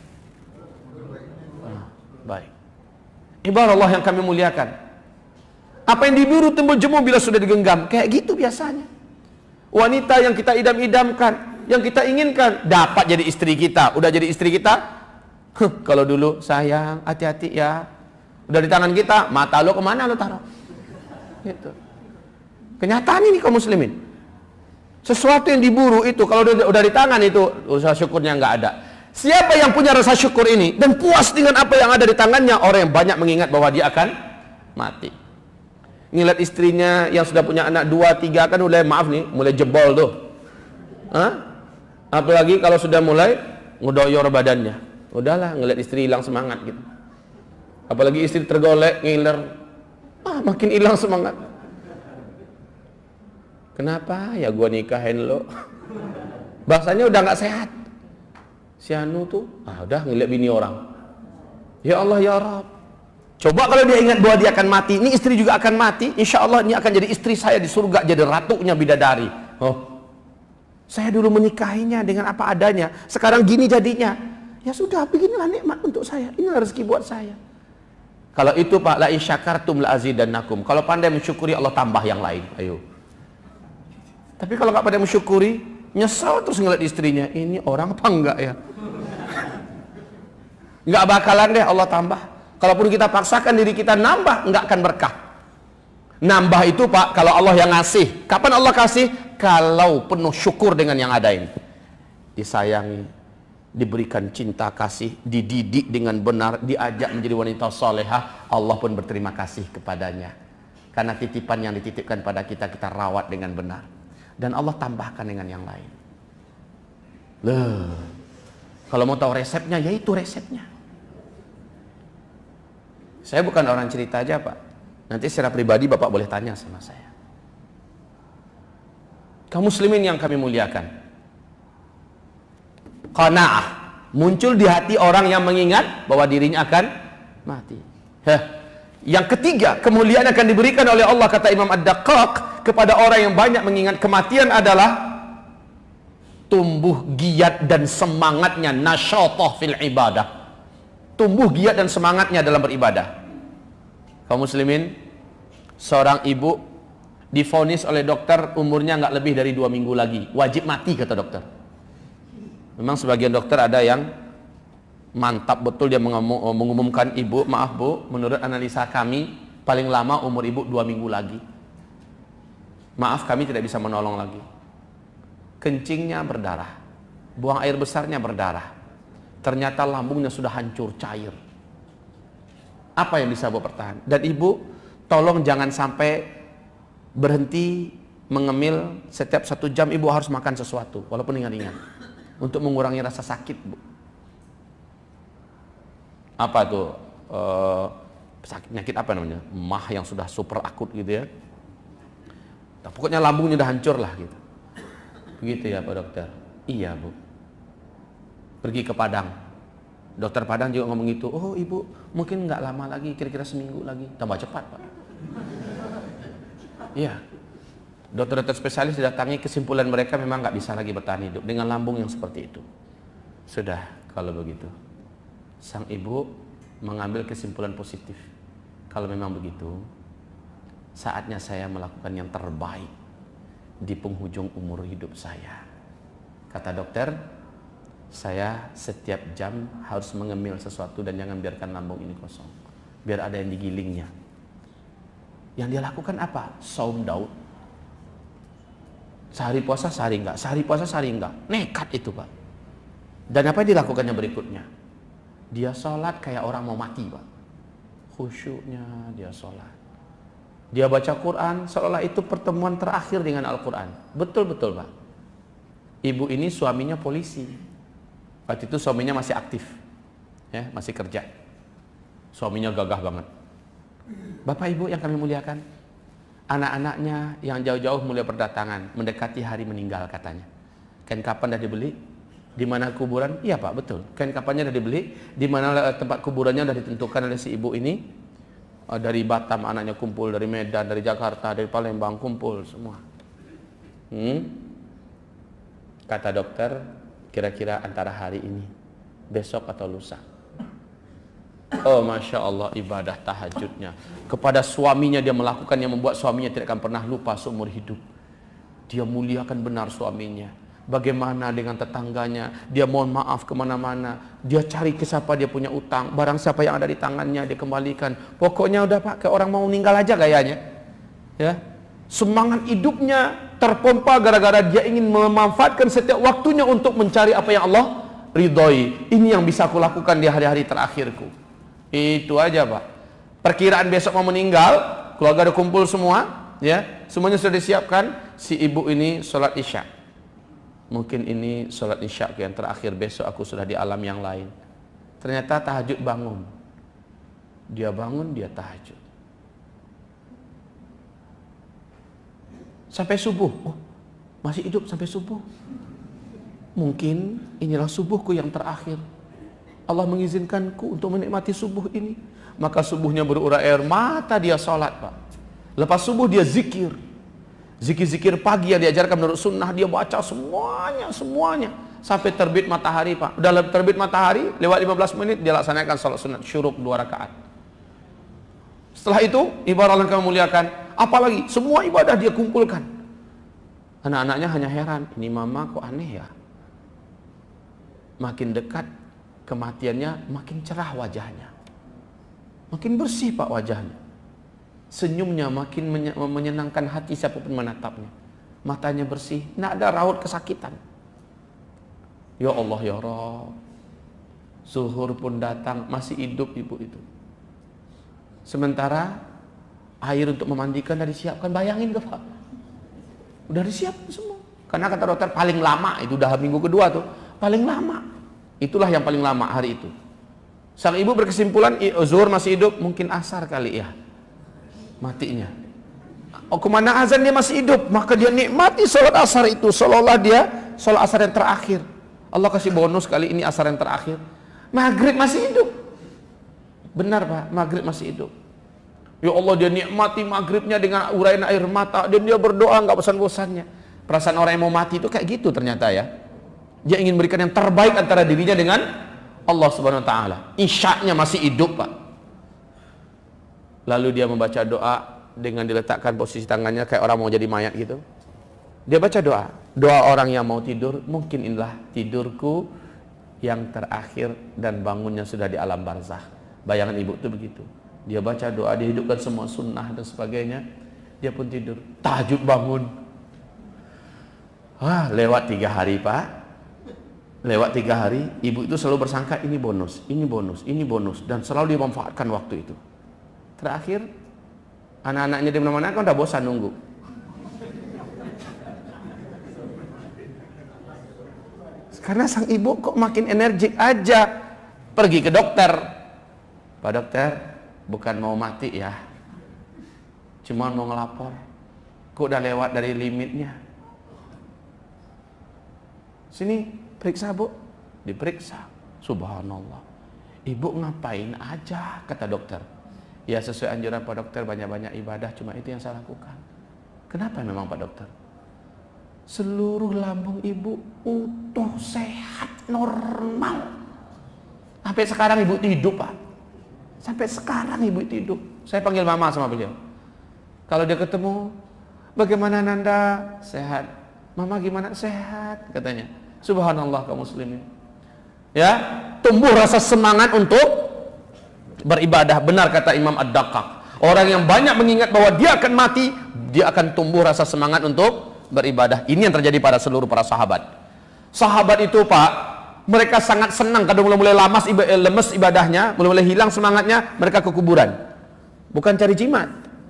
Baik. Ibarat Allah yang kami muliakan. Apa yang diburu timbul jemu bila sudah digenggam. Kayak gitu biasanya. Wanita yang kita idam-idamkan, yang kita inginkan, dapat jadi istri kita. Udah jadi istri kita, kalau dulu sayang, hati-hati ya. Udah di tangan kita, mata lo kemana lo taruh? Gitu. Kenyataan ini kaum muslimin. Sesuatu yang diburu itu, kalau udah di tangan itu, usaha syukurnya nggak ada. Siapa yang punya rasa syukur ini dan puas dengan apa yang ada di tangannya, orang yang banyak mengingat bahwa dia akan mati. Ngeliat istrinya yang sudah punya anak 2, 3 kan mulai maaf nih, mulai jebol tuh. Apalagi kalau sudah mulai ngedoyor badannya. Udahlah, ngeliat istri hilang semangat gitu. Apalagi istri tergolek, ngiler, makin hilang semangat. Kenapa ya gua nikahin lo? Bahasanya udah nggak sehat. Si Anu tuh, udah ngeliat bini orang. Ya Allah ya Rabb. Coba kalau dia ingat bahwa dia akan mati, ini istri juga akan mati, insya Allah ini akan jadi istri saya di surga, jadi ratunya bidadari. Saya dulu menikahinya dengan apa adanya, sekarang gini jadinya. Ya sudah, beginilah nikmat untuk saya, inilah rezeki buat saya. Kalau itu Pak, la in syakartum la azidannakum. Kalau pandai mensyukuri, Allah tambah yang lain. Ayo. Tapi kalau nggak pandai mensyukuri, nyesal terus ngeliat istrinya, ini orang apa enggak ya? Nggak bakalan deh Allah tambah. Kalaupun kita paksakan diri kita nambah, nggak akan berkah. Nambah itu Pak, kalau Allah yang ngasih. Kapan Allah kasih? Kalau penuh syukur dengan yang ada ini. Disayangi, diberikan cinta kasih, dididik dengan benar, diajak menjadi wanita salehah, Allah pun berterima kasih kepadanya. Karena titipan yang dititipkan pada kita, kita rawat dengan benar. Dan Allah tambahkan dengan yang lain. Loh, kalau mau tahu resepnya, ya itu resepnya. Saya bukan orang cerita aja Pak. Nanti secara pribadi Bapak boleh tanya sama saya. Kaum muslimin yang kami muliakan, qanaah muncul di hati orang yang mengingat bahwa dirinya akan mati. Yang ketiga, kemuliaan akan diberikan oleh Allah, kata Imam Ad-Daqqaq, kepada orang yang banyak mengingat kematian adalah tumbuh giat dan semangatnya, nasyatah fil ibadah. Tumbuh giat dan semangatnya dalam beribadah. Kaum muslimin, seorang ibu divonis oleh dokter umurnya nggak lebih dari 2 minggu lagi, wajib mati kata dokter. Memang sebagian dokter ada yang mantap betul, dia mengumumkan, ibu, maaf bu, menurut analisa kami paling lama umur ibu 2 minggu lagi. Maaf, kami tidak bisa menolong lagi. Kencingnya berdarah, buang air besarnya berdarah, ternyata lambungnya sudah hancur cair. Apa yang bisa bu bertahan? Dan ibu tolong jangan sampai berhenti mengemil. Setiap 1 jam ibu harus makan sesuatu walaupun ringan-ringan untuk mengurangi rasa sakit bu. Apa tuh penyakit apa namanya, mah yang sudah super akut gitu ya. Nah, pokoknya lambungnya udah hancur lah gitu. Begitu ya Pak Dokter? Iya bu. Pergi ke Padang, dokter Padang juga ngomong gitu. Oh ibu mungkin nggak lama lagi, kira-kira seminggu lagi. Tambah cepat Pak. Iya, dokter-dokter spesialis didatangi, kesimpulan mereka memang nggak bisa lagi bertahan hidup dengan lambung yang seperti itu. Sudah, kalau begitu sang ibu mengambil kesimpulan positif. Kalau memang begitu, saatnya saya melakukan yang terbaik di penghujung umur hidup saya. Kata dokter, saya setiap jam harus mengemil sesuatu dan jangan biarkan lambung ini kosong, biar ada yang digilingnya. Yang dia lakukan apa? Saum Daud. Sehari puasa, sehari enggak. Sehari puasa, sehari enggak. Nekat itu Pak. Dan apa yang dilakukannya berikutnya? Dia sholat kayak orang mau mati Pak. Khusyuknya dia sholat. Dia baca Quran seolah itu pertemuan terakhir dengan Al-Quran. Betul-betul Pak. Ibu ini suaminya polisi. Waktu itu suaminya masih aktif, ya, masih kerja. Suaminya gagah banget. Bapak Ibu yang kami muliakan, anak-anaknya yang jauh-jauh mulai berdatangan, mendekati hari meninggal katanya. Kain kapan dah dibeli? Di mana kuburan? Iya Pak, betul. Kain kapannya dah dibeli, di mana tempat kuburannya dah ditentukan oleh si ibu ini. Dari Batam anaknya kumpul, dari Medan, dari Jakarta, dari Palembang kumpul semua. Kata dokter, kira-kira antara hari ini, besok atau lusa. Oh Masya Allah, ibadah tahajudnya kepada suaminya dia melakukan yang membuat suaminya tidak akan pernah lupa seumur hidup. Dia muliakan benar suaminya. Bagaimana dengan tetangganya, dia mohon maaf kemana-mana, dia cari ke siapa dia punya utang, barang siapa yang ada di tangannya dia kembalikan. Pokoknya udah Pak, kayak orang mau meninggal aja gayanya, ya. Semangat hidupnya terpompa gara-gara dia ingin memanfaatkan setiap waktunya untuk mencari apa yang Allah ridhoi. Ini yang bisa aku lakukan di hari-hari terakhirku. Itu aja Pak. Perkiraan besok mau meninggal, keluarga ada kumpul semua, ya, semuanya sudah disiapkan. Si ibu ini sholat isya. Mungkin ini sholat isya yang terakhir, besok aku sudah di alam yang lain. Ternyata tahajud bangun. Dia bangun, dia tahajud. Sampai subuh. Oh, masih hidup sampai subuh. Mungkin inilah subuhku yang terakhir. Allah mengizinkanku untuk menikmati subuh ini. Maka subuhnya berurai air mata, dia sholat Pak. Lepas subuh dia zikir. Zikir-zikir pagi yang diajarkan menurut sunnah dia baca semuanya sampai terbit matahari Pak. Udah terbit matahari, lewat 15 menit dia laksanakan salat sunat syuruk 2 rakaat. Setelah itu ibadah yang kami muliakan, apalagi semua ibadah dia kumpulkan. Anak-anaknya hanya heran, ini mama kok aneh ya. Makin dekat kematiannya, makin cerah wajahnya, makin bersih Pak wajahnya. Senyumnya makin menyenangkan hati siapapun menatapnya. Matanya bersih, tidak ada raut kesakitan. Ya Allah ya Rabb, zuhur pun datang, masih hidup ibu itu. Sementara air untuk memandikan sudah disiapkan. Bayangin tuh Pak, udah disiapkan semua. Karena kata dokter paling lama itu udah minggu kedua tuh, paling lama. Itulah yang paling lama hari itu. Sang ibu berkesimpulan zuhur masih hidup, mungkin asar kali ya matinya. Oh, kemana azan dia masih hidup, maka dia nikmati sholat asar itu seolah-olah dia sholat asar yang terakhir. Allah kasih bonus kali ini asar yang terakhir. Maghrib masih hidup. Benar Pak, maghrib masih hidup. Ya Allah, dia nikmati maghribnya dengan uraian air mata, dan dia berdoa nggak bosan-bosannya. Perasaan orang yang mau mati itu kayak gitu ternyata ya. Dia ingin memberikan yang terbaik antara dirinya dengan Allah Subhanahu Wa Taala. Isyaknya masih hidup Pak. Lalu dia membaca doa dengan diletakkan posisi tangannya kayak orang mau jadi mayat gitu. Dia baca doa. Doa orang yang mau tidur, mungkin inilah tidurku yang terakhir dan bangunnya sudah di alam barzakh. Bayangan ibu itu begitu. Dia baca doa, dia hidupkan semua sunnah dan sebagainya. Dia pun tidur. Tahajud bangun. Wah, lewat 3 hari Pak. Lewat 3 hari, ibu itu selalu bersangka ini bonus, ini bonus, ini bonus. Dan selalu dia memanfaatkan waktu itu. Terakhir, anak-anaknya di mana-mana kan udah bosan nunggu. Karena sang ibu kok makin energik aja. Pergi ke dokter. Pak dokter, bukan mau mati ya, cuma mau ngelapor. Kok udah lewat dari limitnya. Sini, periksa Bu. Diperiksa. Subhanallah. Ibu ngapain aja, kata dokter. Ya sesuai anjuran Pak Dokter, banyak-banyak ibadah, cuma itu yang saya lakukan. Kenapa memang Pak Dokter? Seluruh lambung ibu utuh, sehat, normal. Sampai sekarang ibu hidup Pak. Sampai sekarang ibu hidup. Saya panggil mama sama beliau. Kalau dia ketemu, bagaimana Nanda? Sehat. Mama gimana? Sehat, katanya. Subhanallah kaum muslimin. Ya, tumbuh rasa semangat untuk beribadah. Benar kata Imam Ad-Daqqaq, orang yang banyak mengingat bahwa dia akan mati, dia akan tumbuh rasa semangat untuk beribadah. Ini yang terjadi pada seluruh para sahabat. Sahabat itu Pak, mereka sangat senang kalau mulai lemes ibadahnya, mulai hilang semangatnya, mereka ke kuburan. Bukan cari jimat,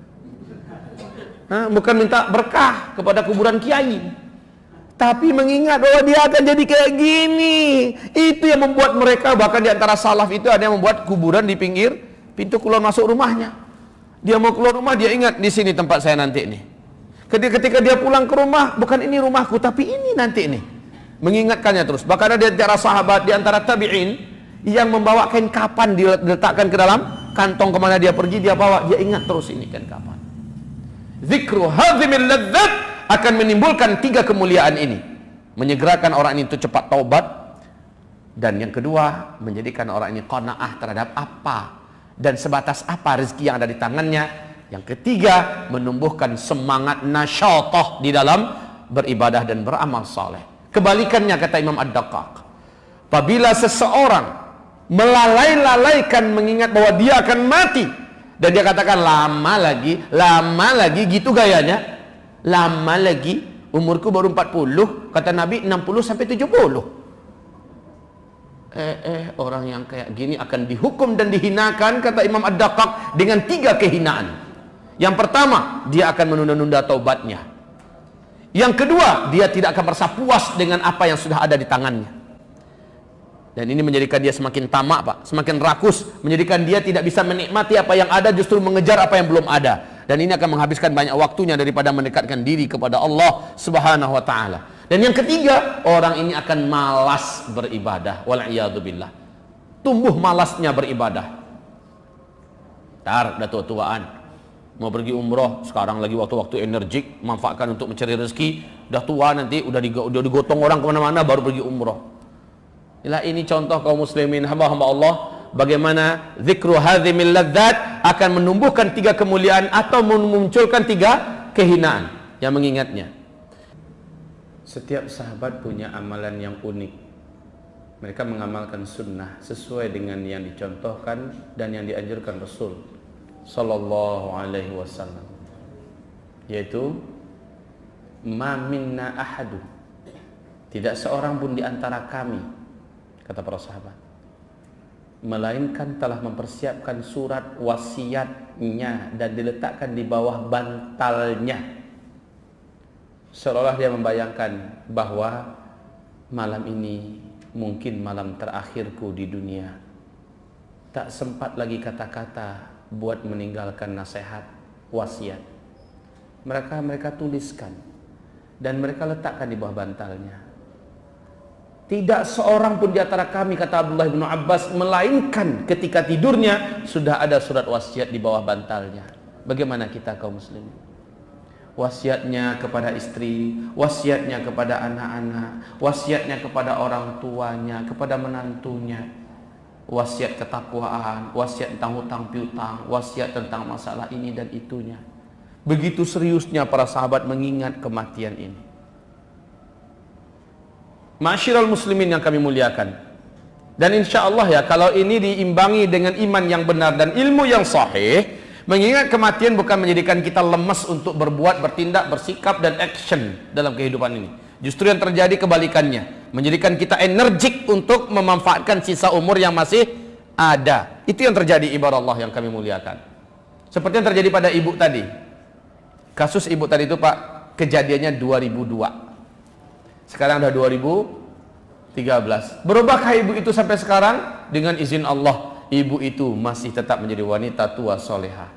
bukan minta berkah kepada kuburan kiai, tapi mengingat bahwa dia akan jadi kayak gini. Itu yang membuat mereka, bahkan di antara salaf itu ada yang membuat kuburan di pinggir pintu keluar masuk rumahnya. Dia mau keluar rumah, dia ingat di sini tempat saya nanti nih. Ketika dia pulang ke rumah, bukan ini rumahku, tapi ini nanti nih. Mengingatkannya terus. Bahkan ada di antara sahabat, di antara tabi'in yang membawa kain kapan diletakkan ke dalam kantong kemana dia pergi, dia bawa, dia ingat terus ini kain kapan. Zikru hadhimil ladzat akan menimbulkan 3 kemuliaan ini. Menyegerakan orang ini untuk cepat taubat. Dan yang kedua, menjadikan orang ini qanaah terhadap apa dan sebatas apa rezeki yang ada di tangannya. Yang ketiga, menumbuhkan semangat nasyatah di dalam beribadah dan beramal saleh. Kebalikannya kata Imam Ad-Daqqaq, apabila seseorang melalai-lalaikan mengingat bahwa dia akan mati, dan dia katakan lama lagi gitu gayanya, lama lagi, umurku baru 40, kata Nabi 60 sampai 70. Orang yang kayak gini akan dihukum dan dihinakan, kata Imam Ad-Daqqaq, dengan 3 kehinaan. Yang pertama, dia akan menunda-nunda taubatnya. Yang kedua, dia tidak akan merasa puas dengan apa yang sudah ada di tangannya. Dan ini menjadikan dia semakin tamak Pak, semakin rakus, menjadikan dia tidak bisa menikmati apa yang ada, justru mengejar apa yang belum ada. Dan ini akan menghabiskan banyak waktunya daripada mendekatkan diri kepada Allah Subhanahu wa taala. Dan yang ketiga, orang ini akan malas beribadah. Wal'iyadzubillah. Tumbuh malasnya beribadah. Tar, udah tua-tuaan, mau pergi umroh, sekarang lagi waktu-waktu energik, manfaatkan untuk mencari rezeki. Udah tua nanti, udah digotong orang kemana-mana, baru pergi umroh. Ini contoh kaum muslimin, hamba-hamba Allah, bagaimana zikru hadhimil ladzat akan menumbuhkan 3 kemuliaan atau memunculkan 3 kehinaan yang mengingatnya. Setiap sahabat punya amalan yang unik. Mereka mengamalkan sunnah sesuai dengan yang dicontohkan dan yang dianjurkan Rasul. sallallahu alaihi wasallam, yaitu ma minna ahadu, tidak seorang pun di antara kami, kata para sahabat, melainkan telah mempersiapkan surat wasiatnya dan diletakkan di bawah bantalnya, seolah dia membayangkan bahwa malam ini mungkin malam terakhirku di dunia. Tak sempat lagi kata-kata buat meninggalkan nasihat wasiat. Mereka tuliskan dan mereka letakkan di bawah bantalnya. Tidak seorang pun di antara kami, kata Abdullah bin Abbas, melainkan ketika tidurnya sudah ada surat wasiat di bawah bantalnya. Bagaimana kita kaum muslimin? Wasiatnya kepada istri, wasiatnya kepada anak-anak, wasiatnya kepada orang tuanya, kepada menantunya, wasiat ketakwaan, wasiat tentang hutang piutang, wasiat tentang masalah ini dan itunya. Begitu seriusnya para sahabat mengingat kematian ini. Ma'asyiral muslimin yang kami muliakan, dan insya Allah ya, kalau ini diimbangi dengan iman yang benar dan ilmu yang sahih, mengingat kematian bukan menjadikan kita lemas untuk berbuat, bertindak, bersikap dan action dalam kehidupan ini. Justru yang terjadi kebalikannya, menjadikan kita energik untuk memanfaatkan sisa umur yang masih ada. Itu yang terjadi ibarat Allah yang kami muliakan. Seperti yang terjadi pada ibu tadi. Kasus ibu tadi itu Pak, kejadiannya 2002. Sekarang udah 2013. Berubahkah ibu itu sampai sekarang? Dengan izin Allah, ibu itu masih tetap menjadi wanita tua solehah.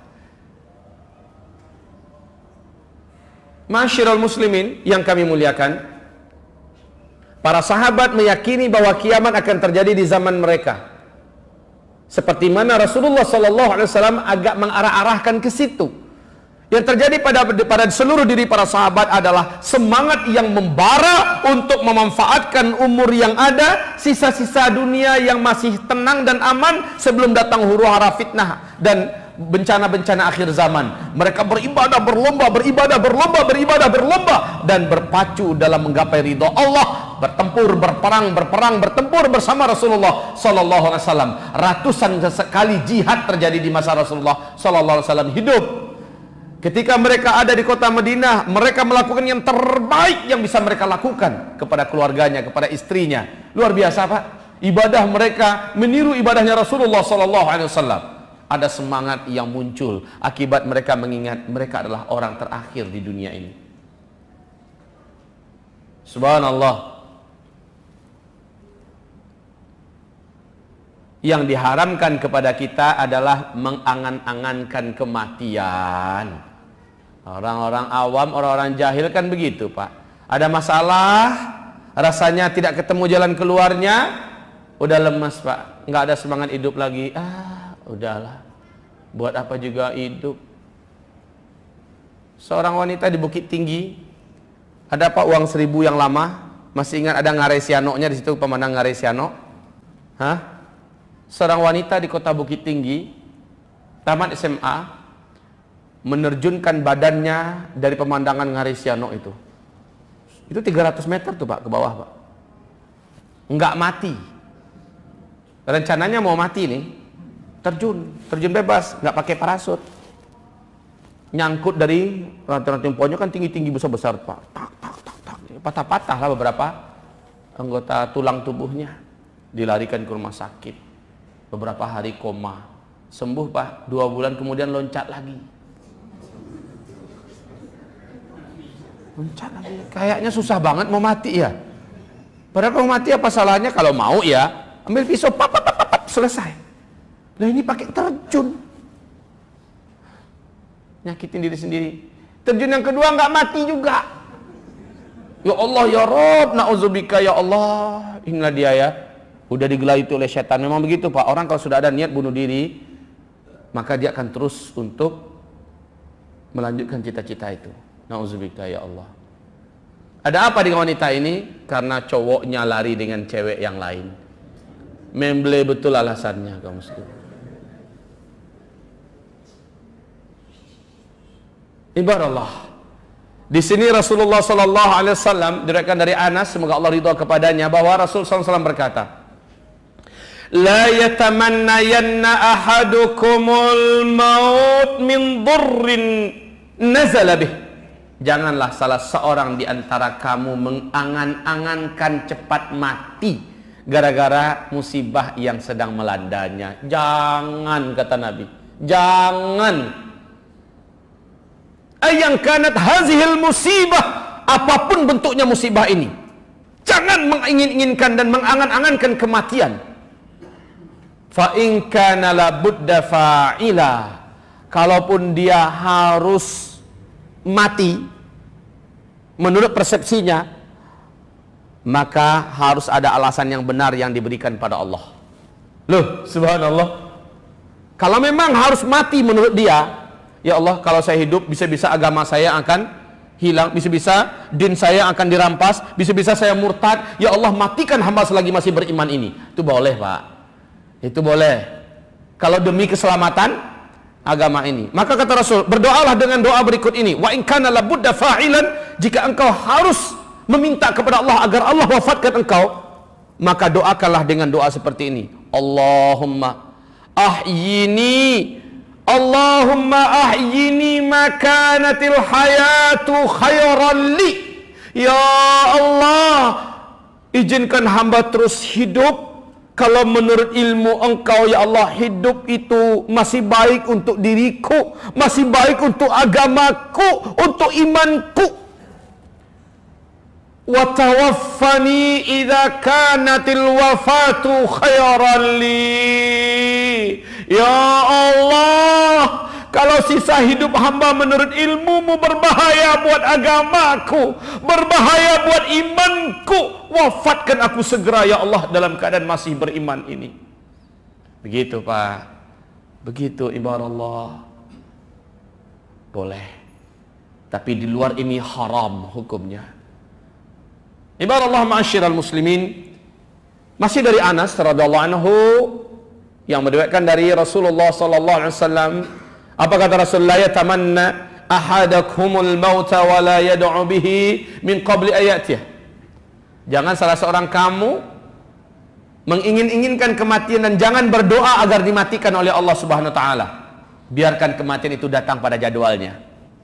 Ma'asyiral muslimin yang kami muliakan, para sahabat meyakini bahwa kiamat akan terjadi di zaman mereka. Seperti mana Rasulullah SAW agak mengarah-arahkan ke situ. Yang terjadi pada seluruh diri para sahabat adalah semangat yang membara untuk memanfaatkan umur yang ada, sisa-sisa dunia yang masih tenang dan aman sebelum datang huru-hara fitnah dan bencana-bencana akhir zaman. Mereka beribadah berlomba, dan berpacu dalam menggapai ridho Allah, bertempur, berperang, bersama Rasulullah sallallahu alaihi wasallam. Ratusan sekali jihad terjadi di masa Rasulullah sallallahu alaihi wasallam hidup. Ketika mereka ada di kota Madinah, mereka melakukan yang terbaik yang bisa mereka lakukan kepada keluarganya, kepada istrinya. Luar biasa Pak. Ibadah mereka meniru ibadahnya Rasulullah sallallahu alaihi wasallam. Ada semangat yang muncul akibat mereka mengingat mereka adalah orang terakhir di dunia ini. Subhanallah. Yang diharamkan kepada kita adalah mengangan-angankan kematian. Orang-orang awam, orang-orang jahil kan begitu Pak. Ada masalah, rasanya tidak ketemu jalan keluarnya, udah lemas Pak, nggak ada semangat hidup lagi. Udahlah, buat apa juga hidup. Seorang wanita di Bukit Tinggi, ada Pak uang 1000 yang lama, masih ingat ada Ngaresiano-nya di situ, pemandangan Ngaresiano? Seorang wanita di kota Bukit Tinggi, tamat SMA, menerjunkan badannya dari pemandangan Ngaresiano itu. Itu 300 meter tuh Pak, ke bawah Pak. Enggak mati. Rencananya mau mati nih. Terjun bebas, nggak pakai parasut, nyangkut dari ranting-ranting pohonnya kan tinggi-tinggi besar-besar Pak, patah-patah lah beberapa anggota tulang tubuhnya, dilarikan ke rumah sakit, beberapa hari koma, sembuh Pak, 2 bulan kemudian loncat lagi, kayaknya susah banget mau mati ya, padahal kalau mati apa salahnya, kalau mau ya ambil pisau, selesai. Nah ini pakai terjun, nyakitin diri sendiri. Terjun yang kedua nggak mati juga. Ya Allah ya Rob, na'udzubika ya Allah. Inilah dia ya, udah digelayuti oleh setan. Memang begitu Pak, orang kalau sudah ada niat bunuh diri, maka dia akan terus untuk melanjutkan cita-cita itu. Na'udzubika ya Allah. Ada apa dengan wanita ini? Karena cowoknya lari dengan cewek yang lain. Memble betul alasannya kaum muslimin. Ibaratlah. Di sini Rasulullah sallallahu alaihi wasallam diriwayatkan dari Anas, semoga Allah ridha kepadanya, bahwa Rasul sallallahu alaihi wasallam berkata, la yatamannayanna ahadukumul maut min dhurrin nazala bih. Janganlah salah seorang di antara kamu mengangan-angankan cepat mati gara-gara musibah yang sedang melandanya. Jangan, kata Nabi. Jangan. Ayang kanat hazihil musibah, apapun bentuknya musibah ini, jangan mengingin-inginkan dan mengangan-angankan kematian. Fa in kana la budda fa'ila, kalaupun dia harus mati menurut persepsinya, maka harus ada alasan yang benar yang diberikan pada Allah. Loh, subhanallah. Kalau memang harus mati menurut dia, ya Allah, kalau saya hidup bisa-bisa agama saya akan hilang, bisa-bisa din saya akan dirampas, bisa-bisa saya murtad, ya Allah matikan hamba selagi masih beriman ini. Itu boleh, Pak. Itu boleh. Kalau demi keselamatan agama ini. Maka kata Rasul, berdoalah dengan doa berikut ini. Wa in kana la budda fa'ilan, jika engkau harus meminta kepada Allah agar Allah wafatkan engkau, maka doakanlah dengan doa seperti ini. Allahumma ahyini, Allahumma ahyini makanatil hayatu khairan li. Ya Allah, izinkan hamba terus hidup kalau menurut ilmu engkau, ya Allah, hidup itu masih baik untuk diriku, masih baik untuk agamaku, untuk imanku. Wa tawaffani idza kanatil wafatu khairan li. Ya Allah, kalau sisa hidup hamba menurut ilmumu berbahaya buat agamaku, berbahaya buat imanku, wafatkan aku segera ya Allah dalam keadaan masih beriman ini. Begitu, Pak. Begitu, ibarat Allah. Boleh. Tapi di luar ini haram hukumnya. Ibarat Allah, ma'asyiral muslimin. Masih dari Anas radhiyallahu anhu yang meriwayatkan dari Rasulullah sallallahu alaihi wasallam, apa kata Rasul? La yatamanna ahadakumul mauta wa la yad'u bihi min qabli ayatih. Jangan salah seorang kamu mengingin-inginkan kematian dan jangan berdoa agar dimatikan oleh Allah Subhanahu wa taala. Biarkan kematian itu datang pada jadwalnya.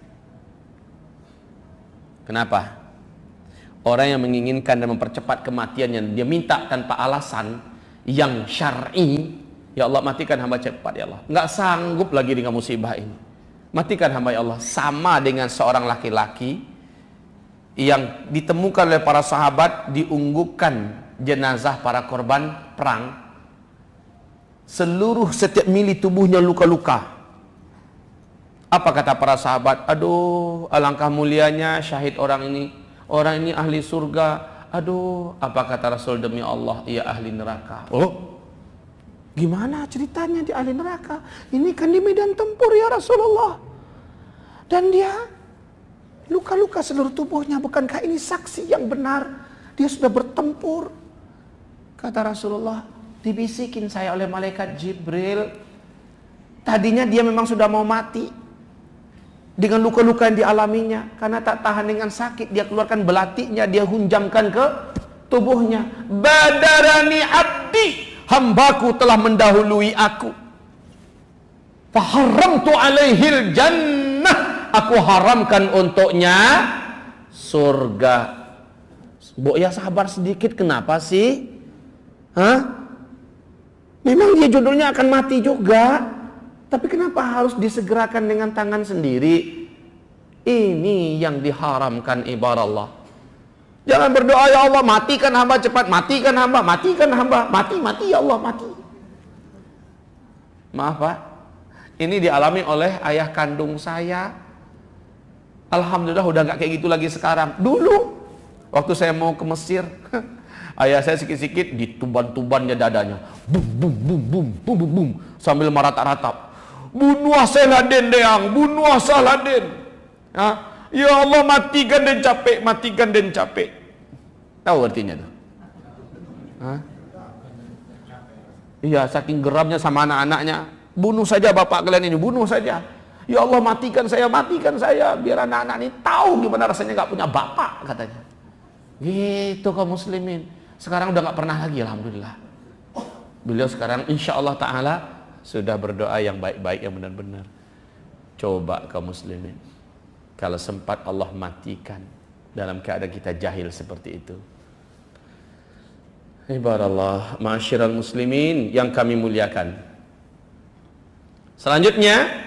Kenapa? Orang yang menginginkan dan mempercepat kematian yang dia minta tanpa alasan yang syar'i, ya Allah matikan hamba cepat ya Allah, nggak sanggup lagi dengan musibah ini, matikan hamba ya Allah. Sama dengan seorang laki-laki yang ditemukan oleh para sahabat diunggukkan jenazah para korban perang, seluruh setiap mili tubuhnya luka-luka. Apa kata para sahabat? Aduh, alangkah mulianya syahid orang ini, orang ini ahli surga. Aduh, apa kata Rasul? Demi Allah, ia ahli neraka. Oh, gimana ceritanya di ahli neraka? Ini kan di medan tempur ya Rasulullah, dan dia luka-luka seluruh tubuhnya. Bukankah ini saksi yang benar? Dia sudah bertempur. Kata Rasulullah, dibisikin saya oleh malaikat Jibril. Tadinya dia memang sudah mau mati dengan luka-luka yang dialaminya. Karena tak tahan dengan sakit, dia keluarkan belatiknya, dia hunjamkan ke tubuhnya. Badarani abdi, hambaku telah mendahului aku. Faharamtu alaihil jannah, aku haramkan untuknya surga. Bu ya, sabar sedikit, kenapa sih? Hah? Memang dia judulnya akan mati juga, tapi kenapa harus disegerakan dengan tangan sendiri? Ini yang diharamkan ibarat Allah. Jangan berdoa ya Allah matikan hamba cepat, matikan hamba, matikan hamba, mati ya Allah, mati. Maaf Pak, ini dialami oleh ayah kandung saya. Alhamdulillah udah nggak kayak gitu lagi sekarang. Dulu waktu saya mau ke Mesir, ayah saya sikit-sikit dituban-tubannya dadanya, bum bum bum bum bum bum bum, sambil meratap-ratap. Bunuh Saladin deang, bunuh Saladin. Ya Allah matikan dan capek, matikan dan capek. Tahu artinya tuh? Iya, saking geramnya sama anak-anaknya. Bunuh saja bapak kalian ini, bunuh saja. Ya Allah matikan saya, biar anak-anak ini tahu gimana rasanya nggak punya bapak, katanya. Gitu kaum muslimin. Sekarang udah nggak pernah lagi, alhamdulillah. Beliau sekarang insya Allah Ta'ala sudah berdoa yang baik-baik, yang benar-benar. Coba kaum muslimin, kalau sempat Allah matikan dalam keadaan kita jahil seperti itu. Ibaratullah, ma'asyiral muslimin yang kami muliakan. Selanjutnya,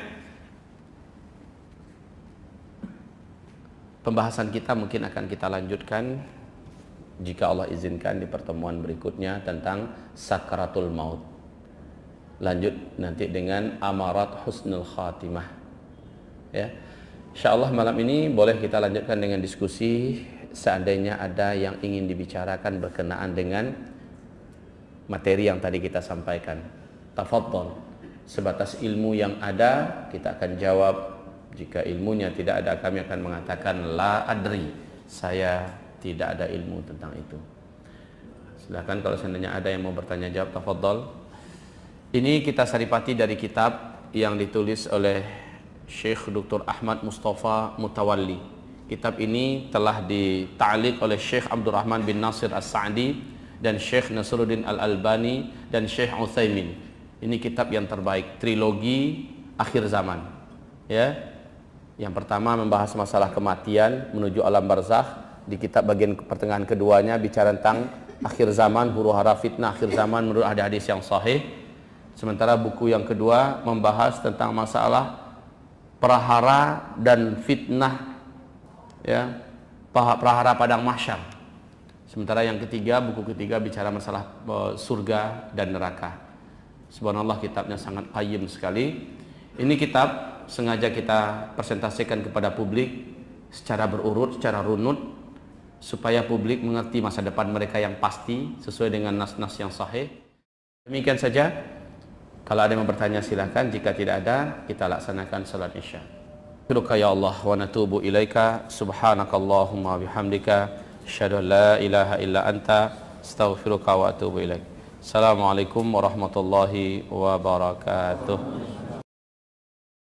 pembahasan kita mungkin akan kita lanjutkan jika Allah izinkan di pertemuan berikutnya tentang sakaratul maut. Lanjut nanti dengan amarat husnul khatimah. Ya. Insyaallah malam ini boleh kita lanjutkan dengan diskusi seandainya ada yang ingin dibicarakan berkenaan dengan materi yang tadi kita sampaikan. Tafadhol. Sebatas ilmu yang ada kita akan jawab. Jika ilmunya tidak ada, kami akan mengatakan la adri, saya tidak ada ilmu tentang itu. Silakan kalau seandainya ada yang mau bertanya jawab, tafadhol. Ini kita saripati dari kitab yang ditulis oleh Syekh Dr. Ahmad Mustafa Mutawalli. Kitab ini telah dita'liq oleh Syekh Abdurrahman bin Nasir As-Sa'di dan Syekh Nasruddin Al-Albani dan Syekh Utsaimin. Ini kitab yang terbaik, trilogi akhir zaman. Ya. Yang pertama membahas masalah kematian menuju alam barzakh. Di kitab bagian pertengahan keduanya bicara tentang akhir zaman, huru-hara fitnah akhir zaman menurut hadis yang sahih. Sementara buku yang kedua membahas tentang masalah prahara dan fitnah, ya, prahara padang mahsyar. Sementara yang ketiga, buku ketiga bicara masalah surga dan neraka. Subhanallah, kitabnya sangat qayyim sekali. Ini kitab sengaja kita presentasikan kepada publik secara berurut, secara runut, supaya publik mengerti masa depan mereka yang pasti sesuai dengan nas-nas yang sahih. Demikian saja. Kalau ada yang mau bertanya silahkan. Jika tidak ada, kita laksanakan salat isya. Syukurka ya Allah wa natubu ilaika, subhanakallahumma bihamdika, asyhadu an la ilaha illa anta, astaghfiruka wa atubu ilaik. Assalamualaikum warahmatullahi wabarakatuh.